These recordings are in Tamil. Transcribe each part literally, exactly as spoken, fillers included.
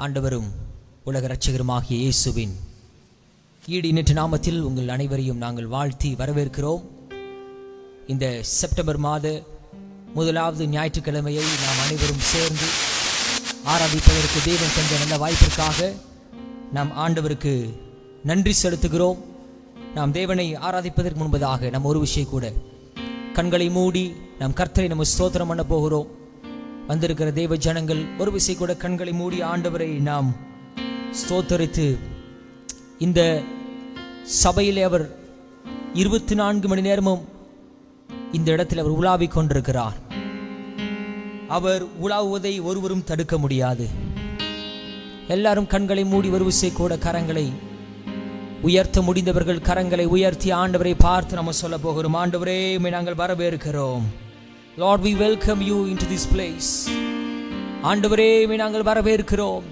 ஆண்டவரும் உலக இரட்சகருமாகிய இயேசுவின் ஈடு இணைற்ற நாமத்தில் உங்கள் அனைவரையும் நாங்கள் வாழ்த்தி வரவேற்கிறோம். இந்த செப்டம்பர் மாத முதலாவது ஞாயிற்றுக்கிழமையை நாம் அனைவரும் சேர்ந்து ஆராதிப்பதற்கு தேவன் தந்த நல்ல வாய்ப்பிற்காக நாம் ஆண்டவருக்கு நன்றி செலுத்துகிறோம். நாம் தேவனை ஆராதிப்பதற்கு முன்பதாக நம்ம ஒரு விஷயம் கூட கண்களை மூடி நாம் கர்த்தரை நம்ம ஸ்தோத்திரம் பண்ண போகிறோம். வந்திருக்கிற தேவ ஜனங்கள் ஒரு விஷயம் கூட கண்களை மூடி ஆண்டவரை நாம் ஸ்தோத்தரித்து, இந்த சபையிலே அவர் இருபத்தி நான்கு மணி நேரமும் இந்த இடத்தில் அவர் உலாவிக் கொண்டிருக்கிறார். அவர் உலாவுவதை ஒருவரும் தடுக்க முடியாது. எல்லாரும் கண்களை மூடி ஒரு விஷயம் கூட கரங்களை உயர்த்த முடிந்தவர்கள் கரங்களை உயர்த்தி ஆண்டவரை பார்த்து நம்ம சொல்ல போகிறோம். ஆண்டவரே, நாங்கள் வரவேற்கிறோம். Lord, we welcome you into this place. ஆண்டவரே, நாங்கள் வரவேற்கிறோம்.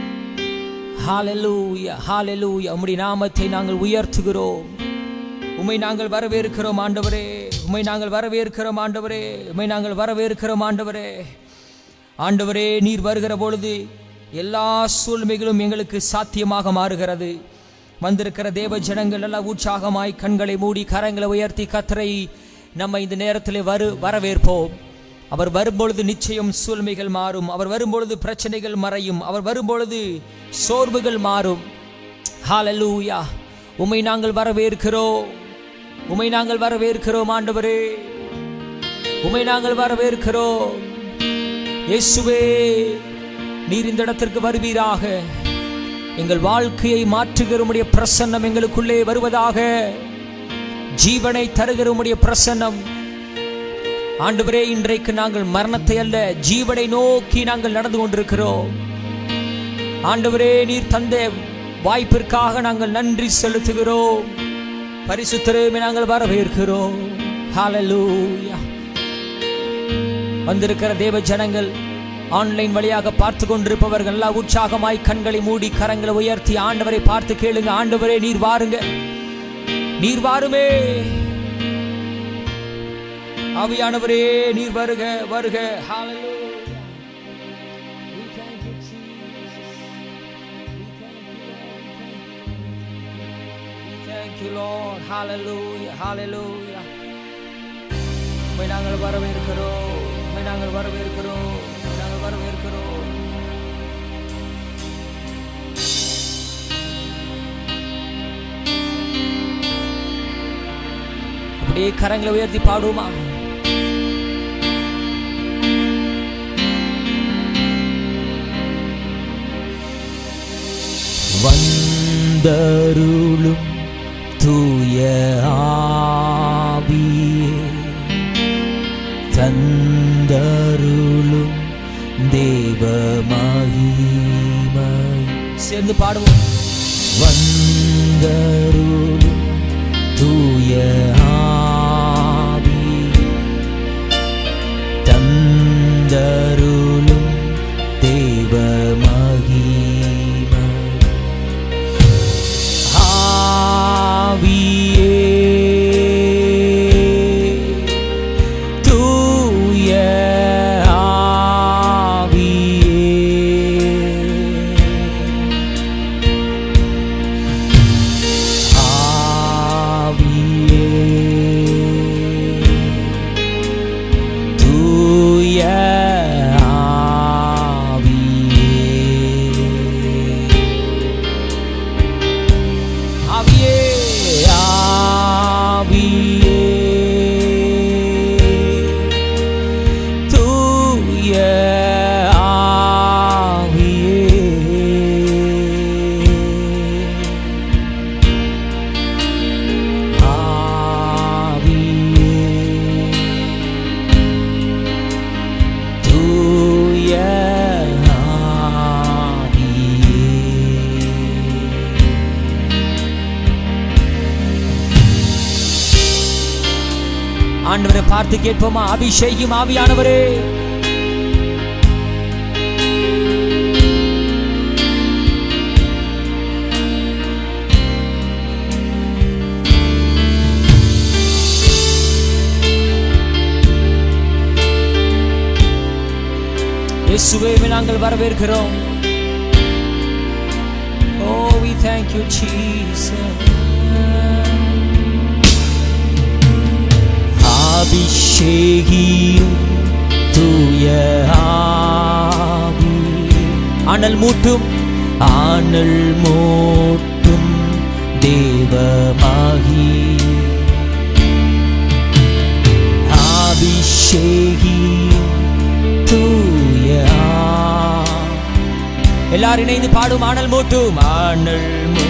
Hallelujah, hallelujah. உம்முடைய நாமத்தை நாங்கள் உயர்த்துகிறோம். உம்மை நாங்கள் வரவேற்கிறோம் ஆண்டவரே. உம்மை நாங்கள் வரவேற்கிறோம் ஆண்டவரே. உம்மை நாங்கள் வரவேற்கிறோம் ஆண்டவரே. ஆண்டவரே, நீர் வருகிற பொழுது எல்லா சூழ்நிலைகளும் எங்களுக்கு சாத்தியமாக மாறுகிறது. வந்திருக்கிற தேவ ஜனங்கள் எல்லாம் உற்சாகமாய் கண்களை மூடி கரங்களை உயர்த்தி கர்த்தரை நம்ம இந்த நேரத்தில் வரு வரவேற்போம். அவர் வரும்பொழுது நிச்சயம் சூழ்மைகள் மாறும். அவர் வரும்பொழுது பிரச்சனைகள் மறையும். அவர் வரும்பொழுது சோர்வுகள் மாறும். ஹல்லேலூயா. உம்மை நாங்கள் வரவேற்கிறோம். உம்மை நாங்கள் வரவேற்கிறோம் ஆண்டவரே. உம்மை நாங்கள் வரவேற்கிறோம். இயேசுவே, நீர் இந்த இடத்திற்கு வருவீராக. எங்கள் வாழ்க்கையை மாற்றுகிற உம்முடைய பிரசன்னம் எங்களுக்குள்ளே வருவதாக. ஜீவனை தருகிற உம்முடைய பிரசன்னம் ஆண்டவரே, இன்றைக்கு நாங்கள் மரணத்தை அல்ல ஜீவனை நோக்கி நாங்கள் நடந்து கொண்டிருக்கிறோம். ஆண்டவரே, நீர் தந்த வாய்ப்பிற்காக நாங்கள் நன்றி செலுத்துகிறோம். பரிசுத்தரே, நாங்கள் வரவேற்கிறோம். ஹல்லேலூயா. வந்திருக்கிற தேவ ஜனங்கள் ஆன்லைன் வழியாக பார்த்து கொண்டிருப்பவர்கள் எல்லாம் உற்சாகமாய் கண்களை மூடி கரங்களை உயர்த்தி ஆண்டவரை பார்த்து கேளுங்க. ஆண்டவரே, நீர் வாருங்க, நீர் வாருமே. ஆவியானவரே, நீர் வருக வருக. ஹல்லேலூயா. We thank you Jesus. We thank you Lord. Hallelujah. Hallelujah. உம்மை நாங்கள் வரவேற்கிறோம். உம்மை நாங்கள் வரவேற்கிறோம். நாங்கள் வரவேற்கிறோம். அப்படியே கரங்களை உயர்த்தி பாடுமா? வந்தருளும் தூய ஆவியே, தந்தருளும் தேவ மகிமை. சேர்ந்து பாடுவோம். வந்தருளும் தூய ஆவி, தந்தருளும் தேவ மகிமை. ஆவியே, தூய ஆண்டவரை பார்த்து கேட்போமா? அபிஷேகம் ஆவியானவரே, இயேசுவே நாங்கள் வரவேற்கிறோம். thank you Jesus. அபிஷேகியும் தூய ஆவி அனல் மூட்டும் ஆனல் மூட்டும் தேவமாகி அபிஷேகியும் தூய எல்லாரும் இணைந்து பாடும் ஆனல் மூட்டும் ஆனல்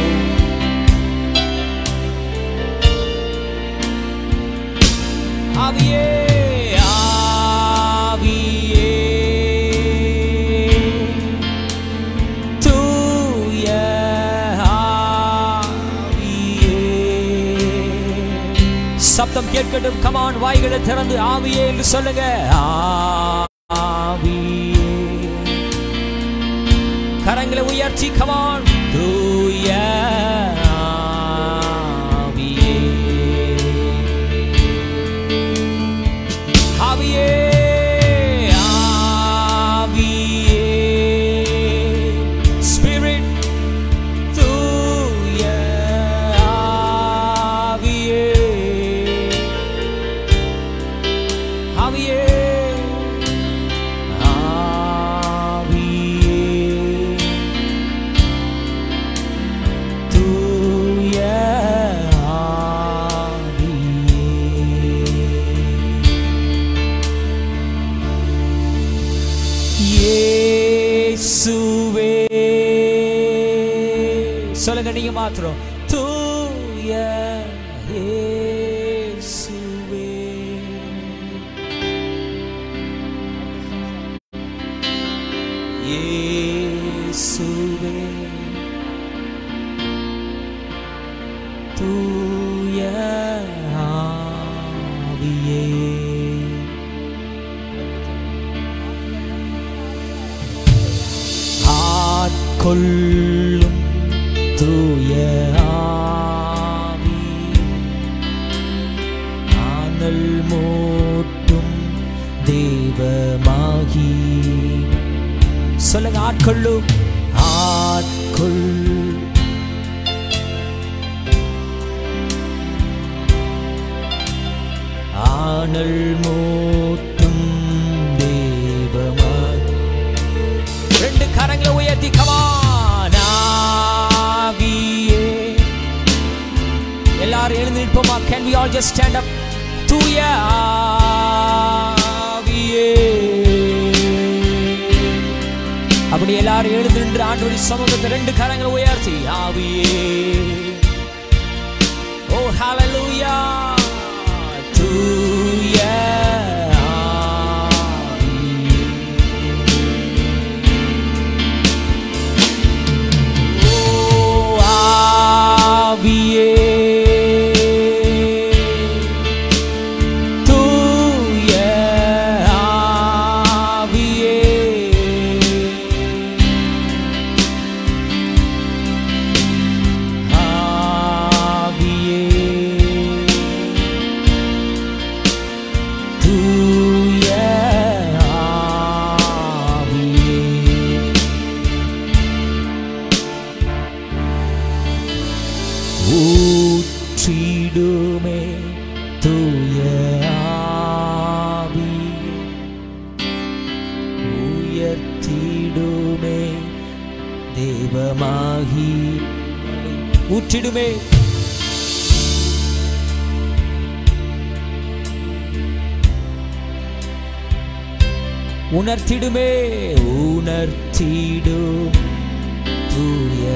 ஆவியே ஆவியே தூய ஆவியே சப்தம் கேட்கட்டும். கமான், வாய்களை திறந்து ஆவியே என்று சொல்லுங்க. ஆவியே கரங்களை உயர்த்தி கமான். தூய சொல்லுங்க நீங்க மாத்திரம். தூய இயேசுவே இயேசுவே தூய ஆவியே ஆட்கொள்ளும் தூய ஆவி ஆனல் மூட்டும் தேவமாகி சொல்லுங்க. ஆட்கொள்ளும் ஆட்கொள் ஆனல் மூட்டும் தேவமாகி ரெண்டு கரங்களை உயர்த்தி கமான். ஆவியே எல்லாரும் எழுந்து நிற்போமா? Can we all just stand up? தூய ஆவியே அப்படி எல்லாரும் எழுந்து நின்று ஆண்டவருடைய சமூகத்தை ரெண்டு கரங்களை உயர்த்தி ஆவியே. ஓ ஹalleluya. தூய ஆவியே தூய ஆவியே ஆவியே தூய ஆவியே ஊற்றிடுமே தூய ஆவி உயர்த்திடுமே தேவமாகி ஊற்றிடுமே உணர்த்திடுமே உணர்த்திடும் தூய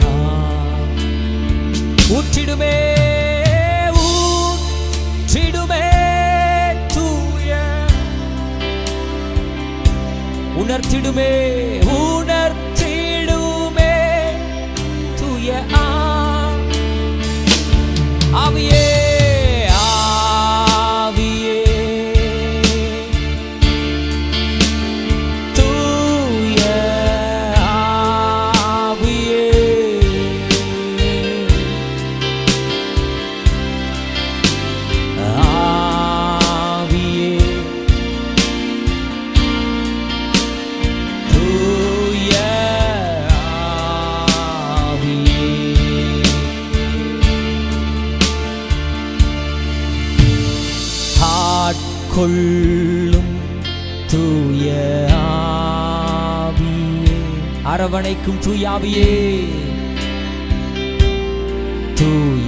ஊற்றிடுமே ஊற்றிடுமே தூய உணர்த்திடுமே உணர்த்திடுமே தூய ஆவியே ஆவியே தூய ஆவியே ஆவியே தூய ஆட்கொள்ளும் தூய ஆவியே, அரவணைக்கும் தூய ஆவியே, தூய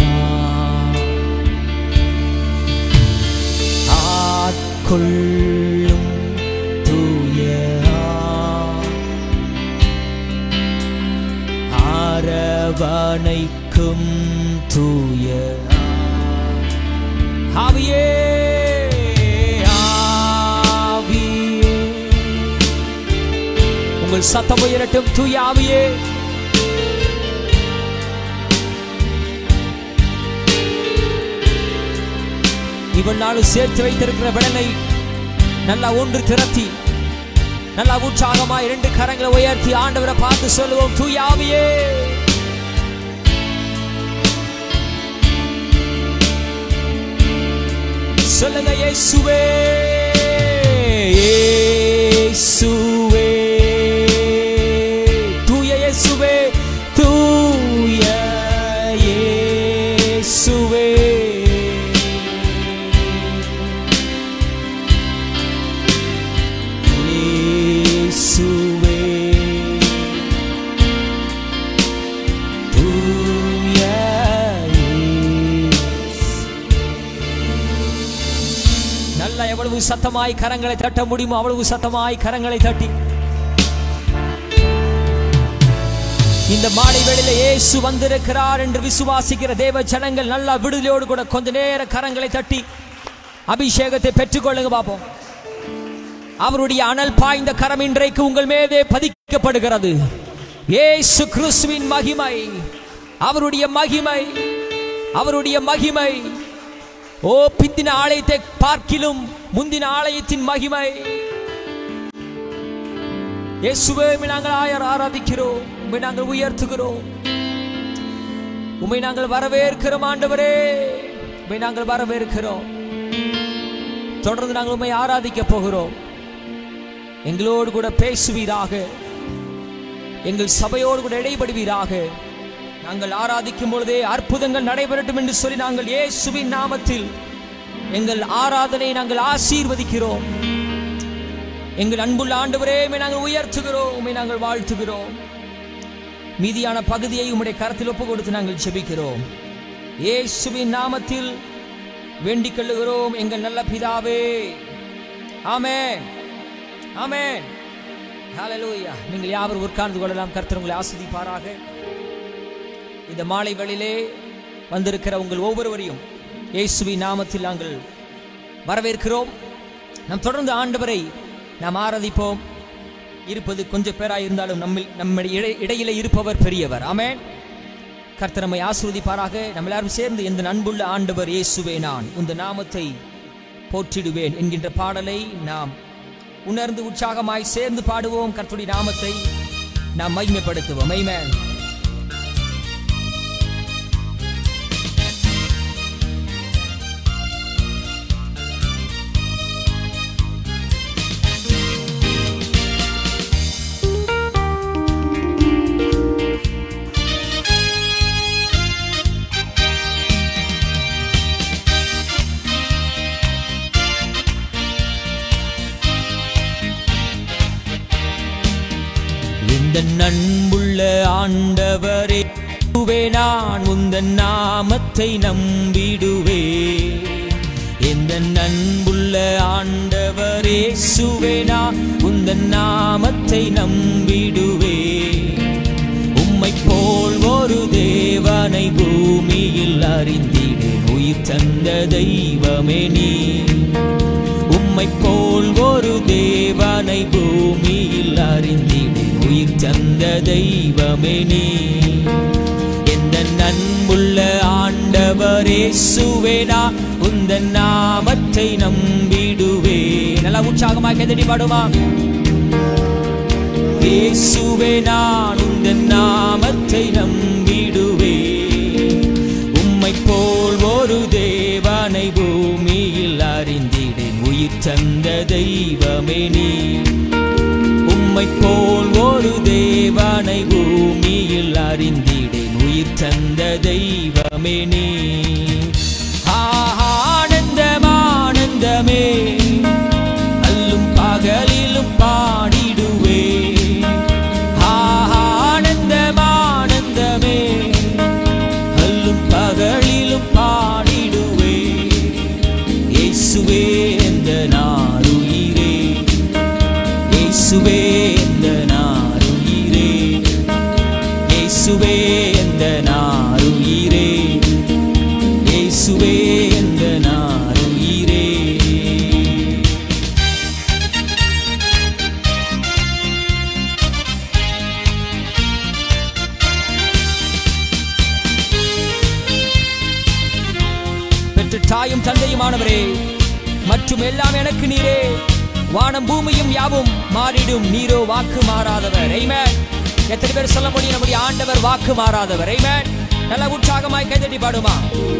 ஆட்கொள்ளும் தூய அரவணைக்கும் தூய ஆவியே, ஆவியே. உங்கள் சத்தம் உயரட்டும். தூய ஆவியே, இவன் நாளும் சேர்த்து வைத்திருக்கிற விடலை நல்லா ஒன்று திரட்டி நல்லா உற்சாகமா இரண்டு கரங்களை உயர்த்தி ஆண்டவரை பார்த்து சொல்லுவோம். தூய ஆவியே, சொல்லுங்க. இயேசுவே, இயேசுவே, தூய இயேசுவே, தூய இயேசுவே, இயேசுவே, தூய நல்ல எவ்வளவு சத்தமாய் கரங்களை தட்ட முடியுமோ அவ்வளவு சத்தமாய் கரங்களை தட்டி இந்த மாலை வேளையிலே இயேசு வந்திருக்கிறார் என்று விசுவாசிக்கிற தேவ ஜனங்கள் நல்ல விடுதலையோடு கூட கொஞ்ச நேர கரங்களை தட்டி அபிஷேகத்தை பெற்றுக்கொள்ளுங்க பாப்போம். அவருடைய அனல் பாய்ந்த கரம் இன்றைக்கு உங்கள் மீதே பதிக்கப்படுகிறது. இயேசு கிறிஸ்துவின் மகிமை, அவருடைய மகிமை, அவருடைய மகிமை. ஓ, பிந்தின ஆலயத்தை பார்க்கிலும் முந்தின ஆலயத்தின் மகிமை. இயேசுவே, நாங்கள் ஆராதிக்கிறோம், உம்மை நாங்கள் உயர்த்துகிறோம், உம்மை நாங்கள் வரவேற்கிறோம். ஆண்டவரே, உம்மை நாங்கள் வரவேற்கிறோம். தொடர்ந்து நாங்கள் உம்மை ஆராதிக்க போகிறோம். எங்களோடு கூட பேசுவீராக, எங்கள் சபையோடு கூட இடைபடுவீராக. நாங்கள் ஆராதிக்கும் பொழுதே அற்புதங்கள் நடைபெறட்டும் என்று சொல்லி நாங்கள் இயேசுவின் நாமத்தில் எங்கள் ஆராதனை நாங்கள் ஆசீர்வதிக்கிறோம். எங்கள் அன்புள்ள ஆண்டவரே, உம்மை நாங்கள் உயர்த்துகிறோம், உம்மை நாங்கள் வாழ்த்துகிறோம். மீதியான பகுதியை உம்முடைய கரத்தில் ஒப்பு கொடுத்து நாங்கள் ஜெபிக்கிறோம். இயேசுவின் நாமத்தில் வேண்டிக் கொள்ளுகிறோம் எங்கள் நல்ல பிதாவே. ஆமென், ஆமென், ஹல்லேலூயா. நீங்கள் யாவரும் உட்கார்ந்து கொள்ளலாம். கர்த்தர் உங்களை ஆசீர்வதிப்பாராக. இந்த மாலை வேளையிலே வந்திருக்கிற உங்கள் ஒவ்வொருவரையும் இயேசுவின் நாமத்தில் நாங்கள் வரவேற்கிறோம். நாம் தொடர்ந்து ஆண்டவரை நாம் ஆராதிப்போம். இருப்பது கொஞ்சம் பேராய் இருந்தாலும் நம்மில் நம்முடைய இடையிலே இருப்பவர் பெரியவர். ஆமென். கர்த்தர் நம்மை ஆசீர்வதிப்பாராக. நம்ம எல்லாரும் சேர்ந்து இந்த அன்புள்ள ஆண்டவர் இயேசுவே, நான் உந்த நாமத்தை போற்றிடுவேன் என்கின்ற பாடலை நாம் உணர்ந்து உற்சாகமாய் சேர்ந்து பாடுவோம். கர்த்தருடைய நாமத்தை நாம் மகிமைப்படுத்துவோம். ஆமென். அன்புள்ள ஆண்டவரே, நான் உந்தன் நாமத்தை நம்பிடுவே. எந்த அன்புள்ள ஆண்டவரே சுவே, நான் உந்தன் நாமத்தை நம்பிடுவே. உம்மை போல் ஒரு தேவனை பூமியில் அறிந்திடேன், உயிர் தந்த தெய்வமே நீ. உம்மை போல் ஒரு தேவனை பூமியில் அறிந்திடேன், உயிர் தந்த தெய்வமே நீ. எந்த அன்புள்ள ஆண்டவரே சுவே, நான் உந்தன் நாமத்தை நம்பிடுவே. நல்லா உற்சாகமாக எதிரி பாடுமா. இயேசுவே, நான் உந்தன் நாமத்தை நம்பிடுவே. உம்மை போல் ஒரு தேவனை பூமியில் அறிந்திடேன், உயிர் தந்த தெய்வமே நீ. உம்மை போல் ஒரு தேவனை பூமியில் அறிந்திடேன், உயிர் தந்த தெய்வமே நீ. ஆனந்தம் ஆனந்தமே இயேசுவே எந்த நாருயிரே, இயேசுவே எந்த நாருயிரே, இயேசுவே எந்த நாருயிரே. பெற்ற தாயும் தந்தையுமானவரே மற்றும் எல்லாம் எனக்கு நீரே, வானம் பூமியும் யாவும் மாறிடும், நீரோ வாக்கு மாறாதவர். ஆமென். எத்தனை பேர் சொல்ல முடியும் நம்முடைய ஆண்டவர் வாக்கு மாறாதவர்? ஆமென். நல்ல உற்சாகமாய் கைதட்டி பாடுமா.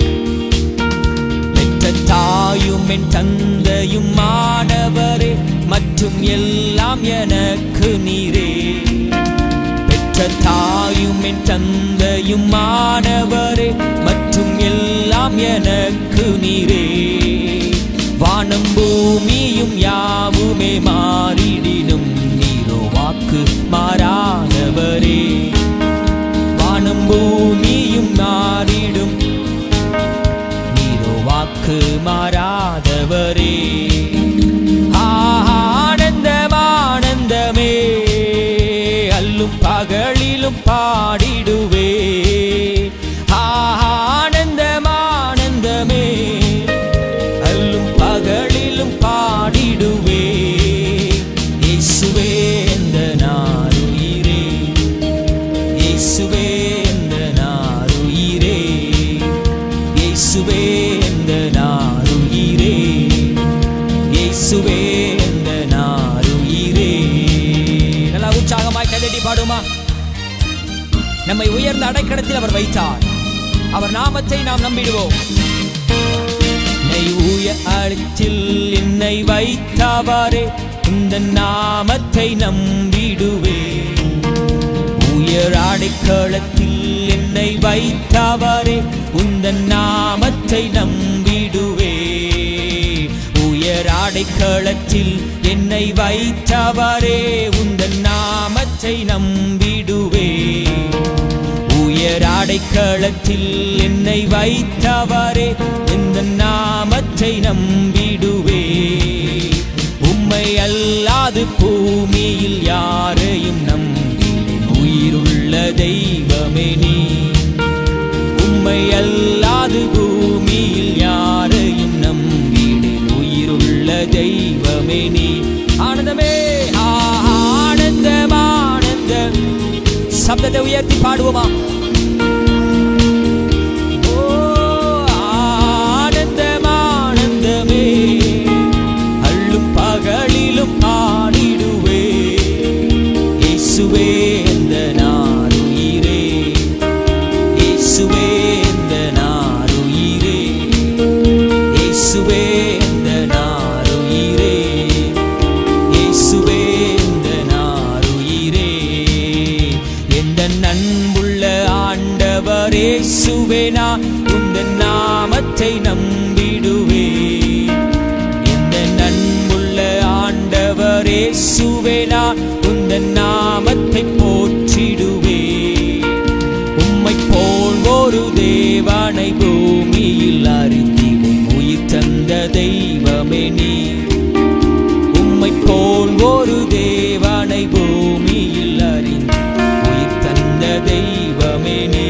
பெற்ற தாயும் என் தந்தையும் மாணவரே மற்றும் எல்லாம் எனக்கு நீரே, பெற்ற தாயும் என் தந்தையும் மாணவரே மற்றும் எல்லாம் எனக்கு நீரே, வானம் பூமியும் யாவுமே மாறிடினும், நீரோ வாக்கு மாறாதவரே, வானம் பூமியும் மாறிடும், நீரோ வாக்கு மாறாதவரே. ஆனந்தம் ஆனந்தமே அல்லும் பகலிலும் பாடிடுவே, ஆனந்தம் ஆனந்தமே அல்லும் பகலிலும் பாடிடுவே, இயேசுவே எந்த நாருயிரே, இயேசுவே எந்த நாருயிரே, இயேசுவே எந்த நாருயிரே, இயேசுவே எந்த நாருயிரே. நல்லா உற்சாகமாய் கைதட்டி பாடுமா. நம்மை உயர்ந்த அடைக்கலத்தில் அவர் வைத்தார், அவர் நாமத்தை நாம் நம்பிடுவோம். அழித்தில் என்னை வைத்தவரே, இந்த நாமத்தை நம்பிடுவே, உயர் அடைக்கலத்தில் என்னை வைத்தவரே, இந்த நாமத்தை நம்பிடுவே, உயர் அடைக்கலத்தில் என்னை வைத்தவரே, இந்த நாமத்தை நம்பிடுவே, உயர் அடைக்கலத்தில் என்னை வைத்தவரே, இந்த நாமத்தை நம்பிடுவே, உம்மை அல்லாது பூமியில் யாரையும் நம்பினேன், உயிருள்ள தெய்வமே நீ, உம்மை அல்லாது பூமியில் யாரையும் நம்பினேன், உயிருள்ள தெய்வமே நீ. ஆனந்தமே ஆனந்தம் ஆனந்தம், சப்தத்தை உயர்த்தி பாடுவோமா. அள்ளும் பகலிலும் பாடிடுவே, இயேசுவே எந்த நாருயிரே, இயேசுவே எந்த நாருயிரே, இயேசுவே எந்த நாருயிரே, இயேசுவே எந்த நாருயிரே. எந்த நண்புள்ள ஆண்டவர் இயேசுவே, நான் உந்தன் நாமத்தை நம்பிடுவே, இயேசுவே நான் உந்தன் நாமத்தை போற்றிடுவே, உம்மை போல் ஒரு தேவனை பூமியில் அறிந்திடும், உயிர் தந்த தெய்வமே நீ, உம்மை போல் ஒரு தேவனை பூமியில் அறிந்து உயிர் தந்த தெய்வமே நீ.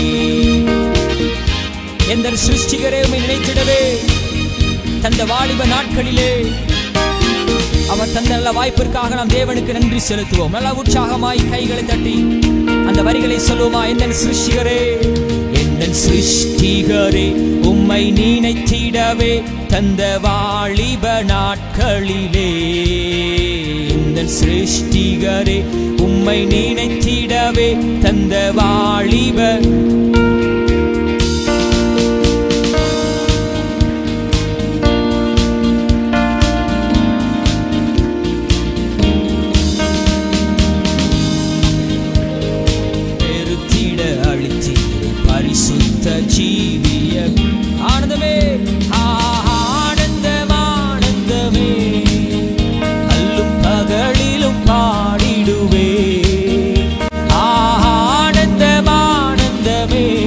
எந்த சிருஷ்டிகரே உம்மை நினைத்திடவே, தந்த வாலிப நாட்களிலே அவர் தந்த நல்ல வாய்ப்பிற்காக நாம் தேவனுக்கு நன்றி செலுத்துவோம். நல்ல உற்சாகமாய் கைகளை தட்டி அந்த வரிகளை சொல்லுவோமா. எந்தன் சிருஷ்டிகரே, எந்தன் சிருஷ்டிகரே உம்மை நினைத்திடவே, தந்த வாலிப நாட்களிலே, எந்தன் சிருஷ்டிகரே உம்மை நினைத்திடவே, தந்த வாலிப பரிசுத்த ஜீவிய. ஆனந்தமே ஆனந்தம் ஆனந்தமே அல்லும் பகலிலும் பாடிடுவே, ஆனந்தம் ஆனந்தமே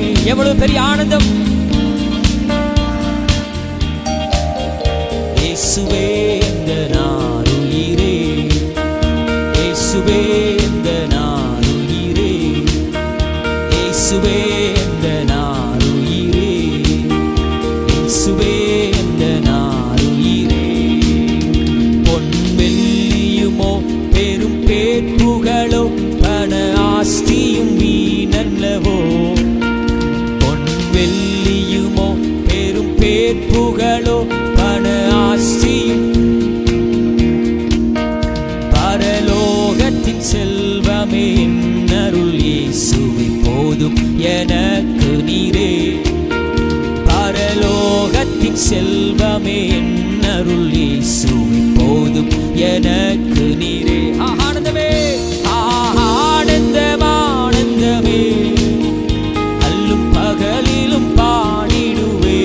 எனக்கு நீரே. ஆனந்தமே ஆனந்தம் ஆனந்தமே அல்லும் பகலிலும் பாடிடுவே.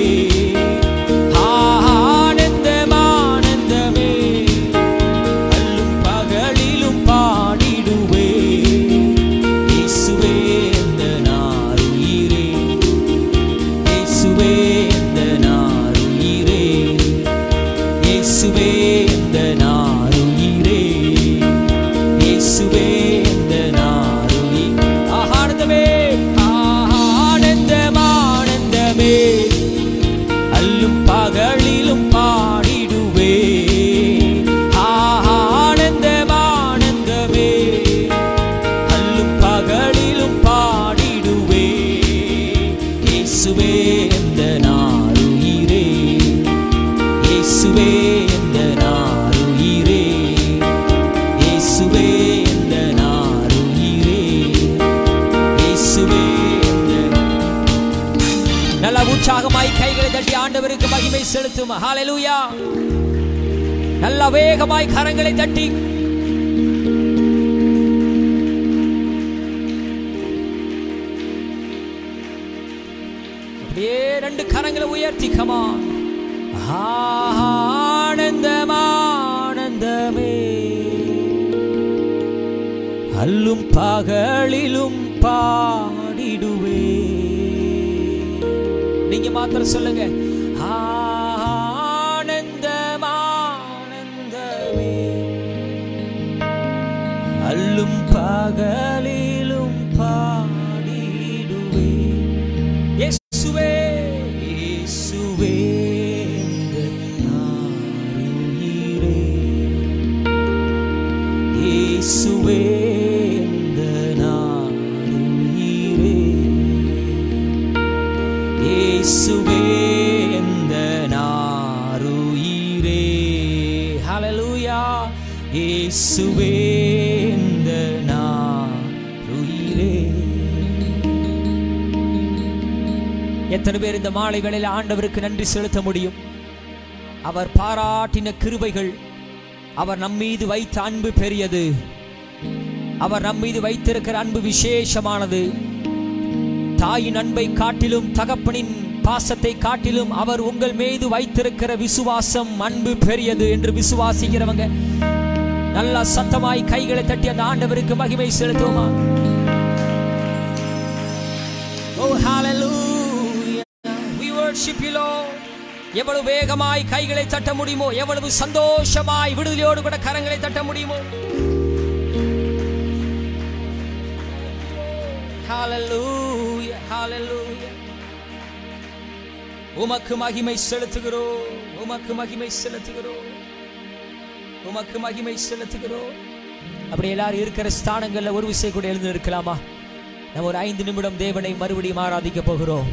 ஆனந்தம் ஆனந்தமே அல்லும் பகலிலும் பாடிடுவே. இயேசுவே இந்த நாருயிரே, இயேசுவே இந்த நாருயிரே, இயேசுவே இந்த நாருயிரே, இயேசுவே இந்த நாருயிரே. ஆனந்தமே ஆனந்தம் ஆனந்தமே அல்லும் பகலிலும் பாடிடுவே. ஆனந்தம் ஆனந்தமே அல்லும் பகலிலும் பாடிடுவே. இயேசுவே இந்த நாருயிரே, இயேசுவே இந்த நாருயிரே, இயேசுவே இந்த நாருயிரே, இயேசுவே இந்த. நல்ல உற்சாகமாய் கைகளை தட்டி ஆண்டவருக்கு மகிமை செலுத்தும். ஹல்லேலூயா. நல்ல வேகமாய் கரங்களை தட்டி அப்படியே ரெண்டு கரங்களை உயர்த்தி கமான். ஆனந்தம் ஆனந்தமே அல்லும் பகலிலும் பாடிடுவே. நீங்க மாத்திரம் சொல்லுங்க. ஆனந்தம் ஆனந்தமே அல்லும் பகலிலும் பாடிடுவே. இயேசுவே இயேசுவே இந்த நாருயிரே, இயேசுவே இந்த நாருயிரே, இயேசுவே இந்த நாருயிரே. ஹல்லேலூயா. இயேசுவே இந்த நாருயிரே. எத்தனை பேர் இந்த மாலை வேளையில் ஆண்டவருக்கு நன்றி செலுத்த முடியும்? அவர் பாராட்டின கிருபைகள், அவர் நம்மீது வைத்த அன்பு பெரியது, அவர் நம்மீது வைத்திருக்கிற அன்பு விசேஷமானது. தாயின் அன்பை காட்டிலும் தகப்பனின் பாசத்தை காட்டிலும் அவர் உங்கள் மீது வைத்திருக்கிற விசுவாசம் அன்பு பெரியது என்று விசுவாசிக்கிறவங்க நல்ல சத்தமாய் கைகளை தட்டி அந்த ஆண்டவருக்கு மகிமை செலுத்துவோமா? Oh hallelujah, we worship you Lord. எவ்வளவு வேகமாய் கைகளை தட்ட முடியுமோ, எவ்வளவு சந்தோஷமாய் விடுதலையோடு கூட கரங்களை தட்ட முடியுமோ. Hallelujah, hallelujah. உமக்கு மகிமை செலுத்துகிறோம், உமக்கு மகிமை செலுத்துகிறோம், உமக்கு மகிமை செலுத்துகிறோம். அப்படி எல்லாரும் இருக்கிற ஸ்தானங்கள்ல ஒரு விஷயம் கூட எழுந்து இருக்கலாமா? நம்ம ஒரு ஐந்து நிமிடம் தேவனை மறுபடியும் ஆராதிக்க போகிறோம்.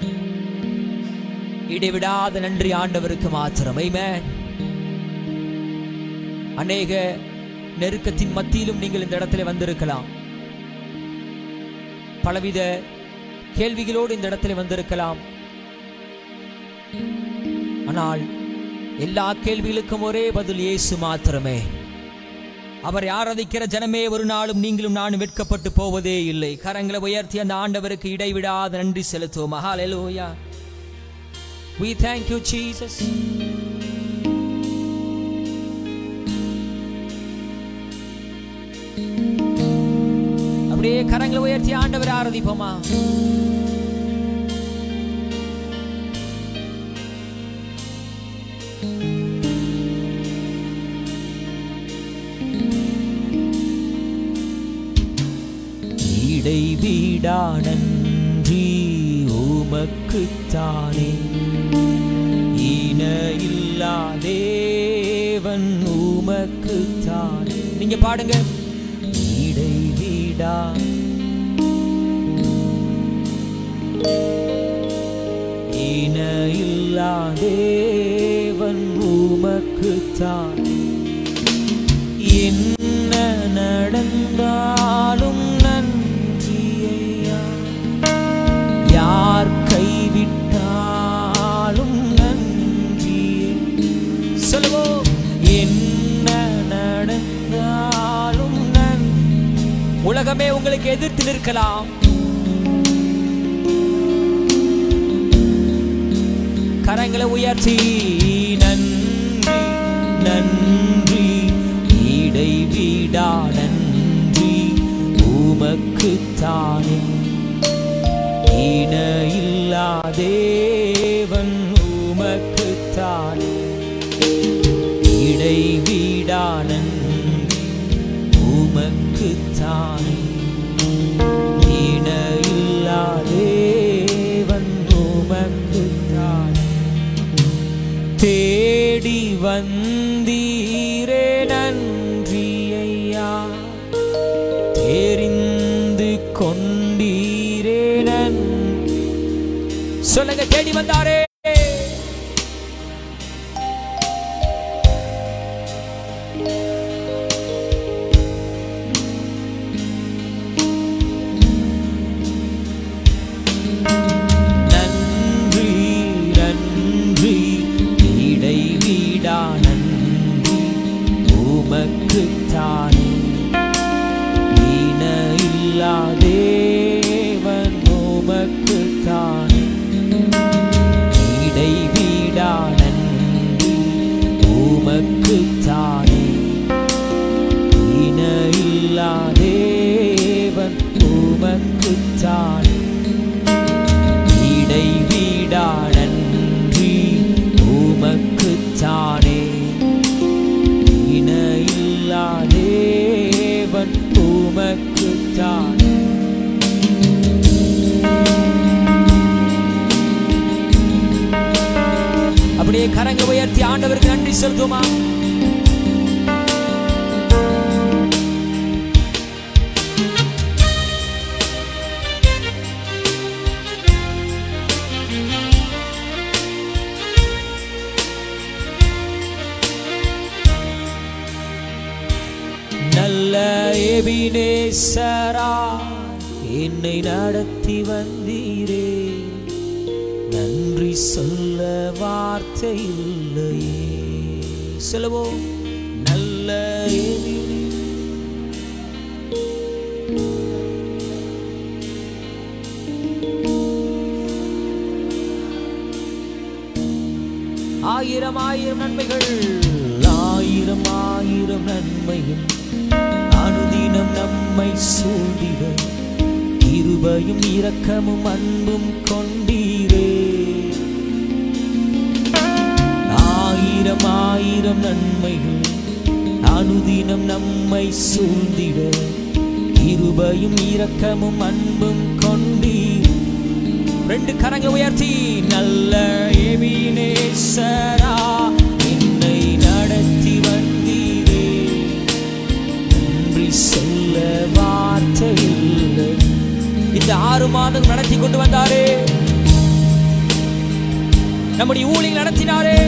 இடைவிடாத நன்றி ஆண்டவருக்கு மாத்திரம். ஆமென். அநேக நெருக்கத்தின் மத்தியிலும் நீங்கள் இந்த இடத்துல வந்திருக்கலாம். பலவித கேள்விகளோடு இந்த இடத்துல வந்திருக்கலாம். ஆனால் எல்லா கேள்விகளுக்கும் ஒரே பதில் இயேசு மாத்திரமே. அவரை ஆராதிக்கிற ஜனமே ஒரு நாளும் நீங்களும் நானும் வெட்கப்பட்டு போவதே இல்லை. கரங்களை உயர்த்தி அந்த ஆண்டவருக்கு இடைவிடாத நன்றி செலுத்துவோம். ஹல்லேலூயா. We thank you Jesus. அப்படியே கரங்களை உயர்த்தி ஆண்டவரை ஆராதிப்போமா? இடைவிடா நன்றி உமக்குத்தானே, இன இல்லா தேவன் உமக்குத்தானே. நீங்க பாடுங்க. இடைவிடா இன இல்லா தேவன் உமக்குத்தானே. என்ன நடந்தாலும் நன்றி ஐயா, யார் கைவிட்டாலும் நன்றி. சொல்லுவோம். என்ன உலகமே உங்களுக்கு எதிர்த்து நிற்கலாம். கரங்களை உயர்த்தி நன்றி நன்றி இடைவிடா நன்றி உமக்குத்தானே. இணையில்லா தேவன் உமக்குத்தானே. இடைவிடா நன்றி உமக்குத்தானே. இணையில்லா தேவன் உமக்குத்தானே. தேடி வந்தீரே நன்றி ஐயா. தெரிந்து கொண்டீரே நன்றி. சொல்லுங்க, தேடி வந்தாரே. நன்றி நன்றி இடைவிடா நன்றி உமக்குத்தானே. இணையில்லா தேவன் உமக்குத்தானே. இடைவிடா நன்றி உமக்குத்தானே. இணையில்லா தேவன் உமக்குத்தானே. இடைவிடா நன்றி உமக்குத்தானே. இணையில்லா தேவன் உமக்குத்தானே. அப்படியே கரங்க உயர்த்தி ஆண்டவருக்கு நன்றி செலுத்துமா. நல்ல எபினேசரா என்னை நடத்தி வந்தீரே. நன்றி சொல்ல வார்த்தை இல்லையே. சொல்லுவோம், நல்ல ஆயிரம் ஆயிரம் நன்மைகள், ஆயிரம் ஆயிரம் நன்மையும் அனுதினம் நம்மை சூழ்ந்திட. கிருபையும் இரக்கமும் அன்பும் கொண்டீரே. ஆயிரம் ஆயிரம் நன்மைகள் அனுதினம் நம்மை சூழ்ந்திட. கிருபையும் இரக்கமும் அன்பும் கொண்டீர். ரெண்டு கரங்களை உயர்த்தி, நல்ல எபினேசரா என்னை நடத்தி வந்தீரே. நன்றி சொல்ல வார்த்தை இல்லை. இந்த ஆறு மாதம் நடத்தி கொண்டு வந்தாரே. நம்முடைய ஊழியர்கள் நடத்தினாரே.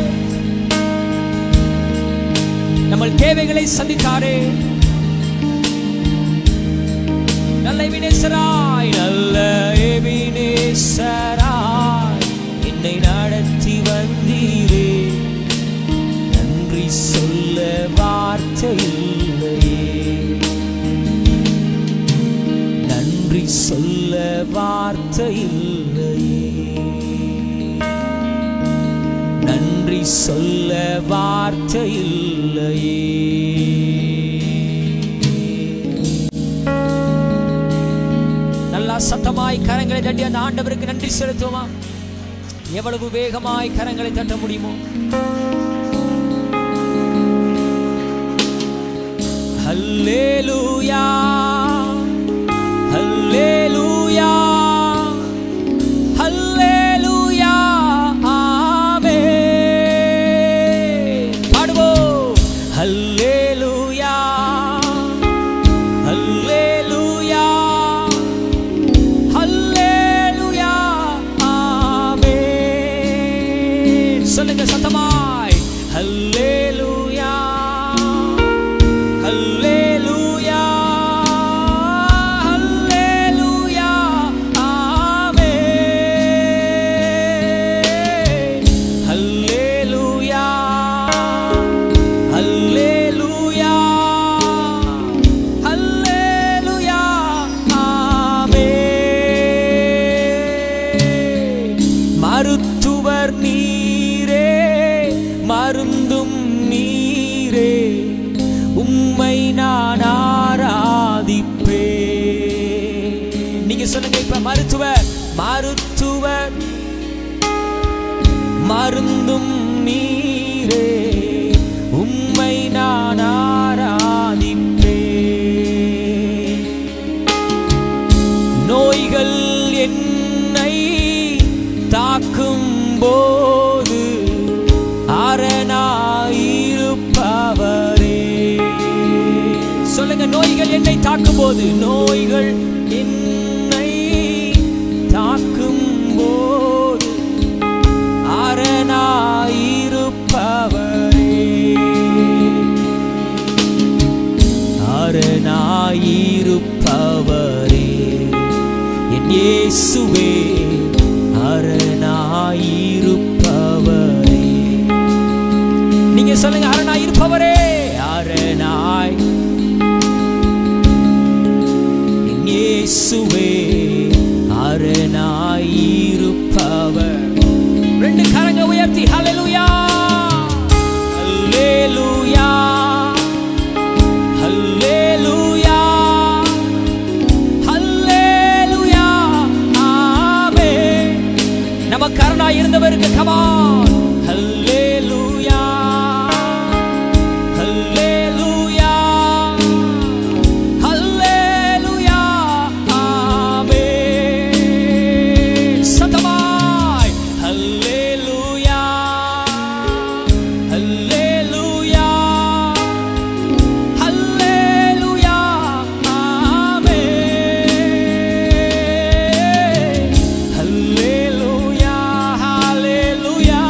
நம்ம தேவைகளை சந்தித்தாரே. நல்ல எபினேசராய், நல்ல எபினேசராய் என்னை நடத்தி வந்தீரே. நன்றி சொல்ல வார்த்தை இல்லையே. நன்றி சொல்ல வார்த்தை இல்லையே. நன்றி சொல்ல வார்த்தை இல்லையே. நல்லா சத்தமாய் கரங்களை தட்டி அந்த ஆண்டவருக்கு நன்றி செலுத்துவோமா. எவ்வளவு வேகமாய் கரங்களை தட்ட முடியுமோ. ஹல்லேலூயா ஹல்லேலூயா ஹல்லேலூயா ஆமென். பாடுவோம், ஹல்லேலூயா ஹல்லேலூயா ஹல்லேலூயா ஆமென். சொல்லுங்க சத்தமாய், ஹல்லேலூயா ஹல்லேலூயா ஹல்லேலூயா ஆமென். ஹல்லேலூயா ஹல்லேலூயா இப்ப மருத்துவர் மருத்துவர் மருந்தும் நீரே, உம்மை நான் ஆராதிப்பேன். நோய்கள் என்னை தாக்கும் போது அரணாயிருப்பவரே. சொல்லுங்க, நோய்கள் என்னை தாக்கும் போது, நோய்கள் என்னை தாக்கும் போது அரணாயிருப்பவரே, அரணாயிருப்பவரே என் இயேசுவே, அரணாயிருப்பவரே. நீங்க சொல்லுங்க, அரணாயிருப்பவரே, அரணாய் என் இயேசுவே, அரணாயிருப்பவர். ரெண்டு கரங்களை உயர்த்தி ஹல்லேலூயா ஹல்லேலூயா ஹல்லேலூயா ஹல்லேலூயா ஆமென். நமக்கு அரணாய் இருந்தவருக்கு கமான் ஹல்லேலூயா ஹல்லேலூயா ஹல்லேலூயா ஆமென். சத்தமாய் ஹல்லேலூயா ஹல்லேலூயா ஹல்லேலூயா ஆமென். ஹல்லேலூயா ஹல்லேலூயா.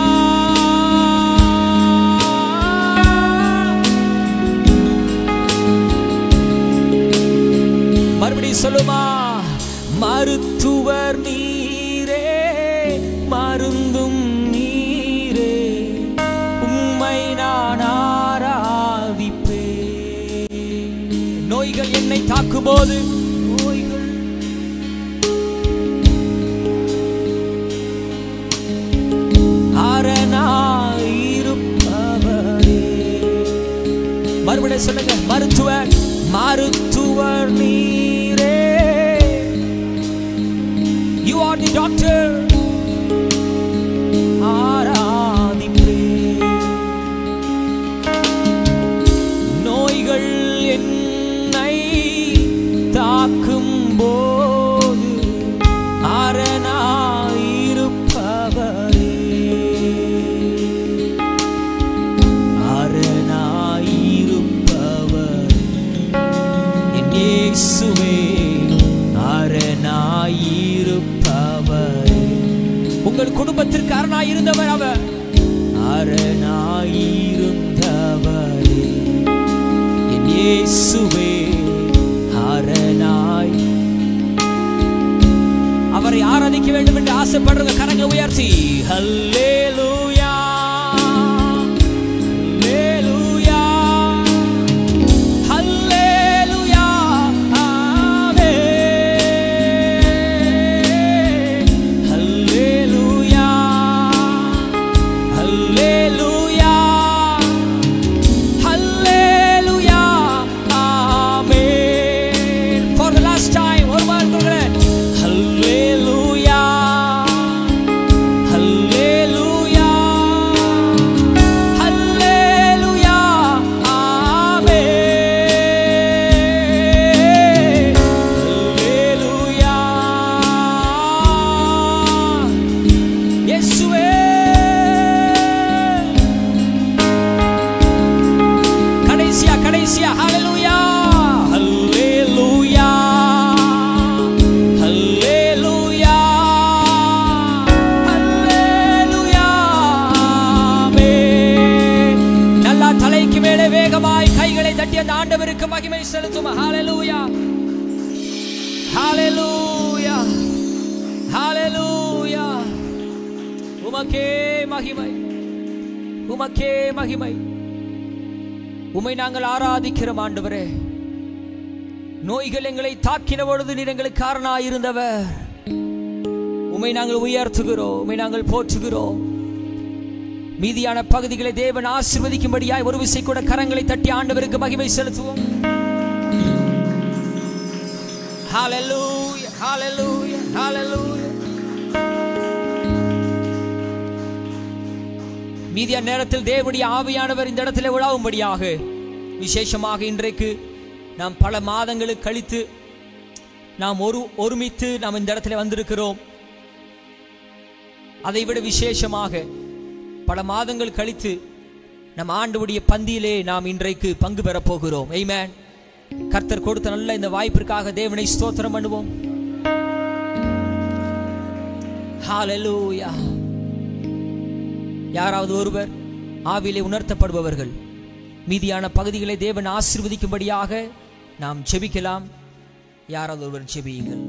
மறுபடியும் சொல்லுமா, மருத்துவர் நீரே, மருந்தும் நீரே, உம்மை நான் ஆராதிப்பேன். நோய்கள் என்னை தாக்கும்போது, நோய்கள் அரணாயிருப்பவரே. மறுபடியும் சொல்லுங்க, மருத்துவர் மருத்துவர் நீரே, you are the doctor, ஆராதிப்பேன். நோய்கள் என்னை தாக்கும் போது அரணாயிருப்பவரே, அரணாயிருப்பவர் என் இயேசுவே, அரணாயிருப்பவரே. உங்கள் குடும்பத்திற்கு அரணாயிருந்தவர் அவர், அரணாயிருந்தவரே என் இயேசுவே, அரணாய். அவரை ஆராதிக்க வேண்டும் என்று ஆசைப்படுற கரங்களை உயர்த்தி ஹல்லேலூயா ஹல்லேலூயா ஹல்லேலூயா ஆமென். ஹல்லேலூயா ஹல்லேலூயா ஹல்லேலூயா ஆமென். For the last time, ஒரு வாரம் ஹல்லேலூயா ஹல்லேலூயா ஹல்லேலூயா ஆமென். ஹல்லேலூயா இயேசுவே. கடைசியா கடைசியா ஹல்லேலூயா ஹல்லேலூயா ஹல்லேலூயா ஹல்லேலூயா ஆமென். நல்லா தலைக்கு மேலே வேகமாய் கைகளை தட்டி அந்த ஆண்டவருக்கு மகிமை செலுத்தும். ஹல்லேலூயா ஹல்லேலூயா ஹல்லேலூயா. உமக்கே மகிமை, உமக்கே மகிமை. உம்மை நாங்கள் ஆராதிக்கிறோம் ஆண்டவரே. நோய்கள் எங்களை தாக்கின பொழுது நீர் எங்களுக்கு காரணமாயிருந்தவர். உம்மை நாங்கள் உயர்த்துகிறோம், உம்மை நாங்கள் போற்றுகிறோம். மீதியான பகுதிகளை தேவன் ஆசீர்வதிக்கும்படியாய் ஒரு விசை கூட கரங்களை தட்டி ஆண்டவருக்கு மகிமை செலுத்துவோம். Hallelujah, hallelujah, hallelujah. மீதிய நேரத்தில் தேவனுடைய ஆவியானவர் இந்த இடத்துல உலாவும்படியாக விசேஷமாக இன்றைக்கு நாம் பல மாதங்களுக்கு கழித்து நாம் ஒரு ஒருமித்து நாம் இந்த இடத்துல வந்திருக்கிறோம். அதைவிட விசேஷமாக பல மாதங்கள் கழித்து நம் ஆண்டவருடைய பந்தியிலே நாம் இன்றைக்கு பங்கு பெறப் போகிறோம். ஆமென். கர்த்தர் கொடுத்த நல்ல இந்த வாய்ப்பிற்காக தேவனை ஸ்தோத்திரம் பண்ணுவோம். ஹalleluya. யாராவது ஒருவர் ஆவியிலே உணர்த்தப்படுபவர்கள் மீதியான பகுதிகளை தேவன் ஆசீர்வதிக்கும்படியாக நாம் ஜெபிக்கலாம். யாராவது ஒருவர் ஜெபியுங்கள்.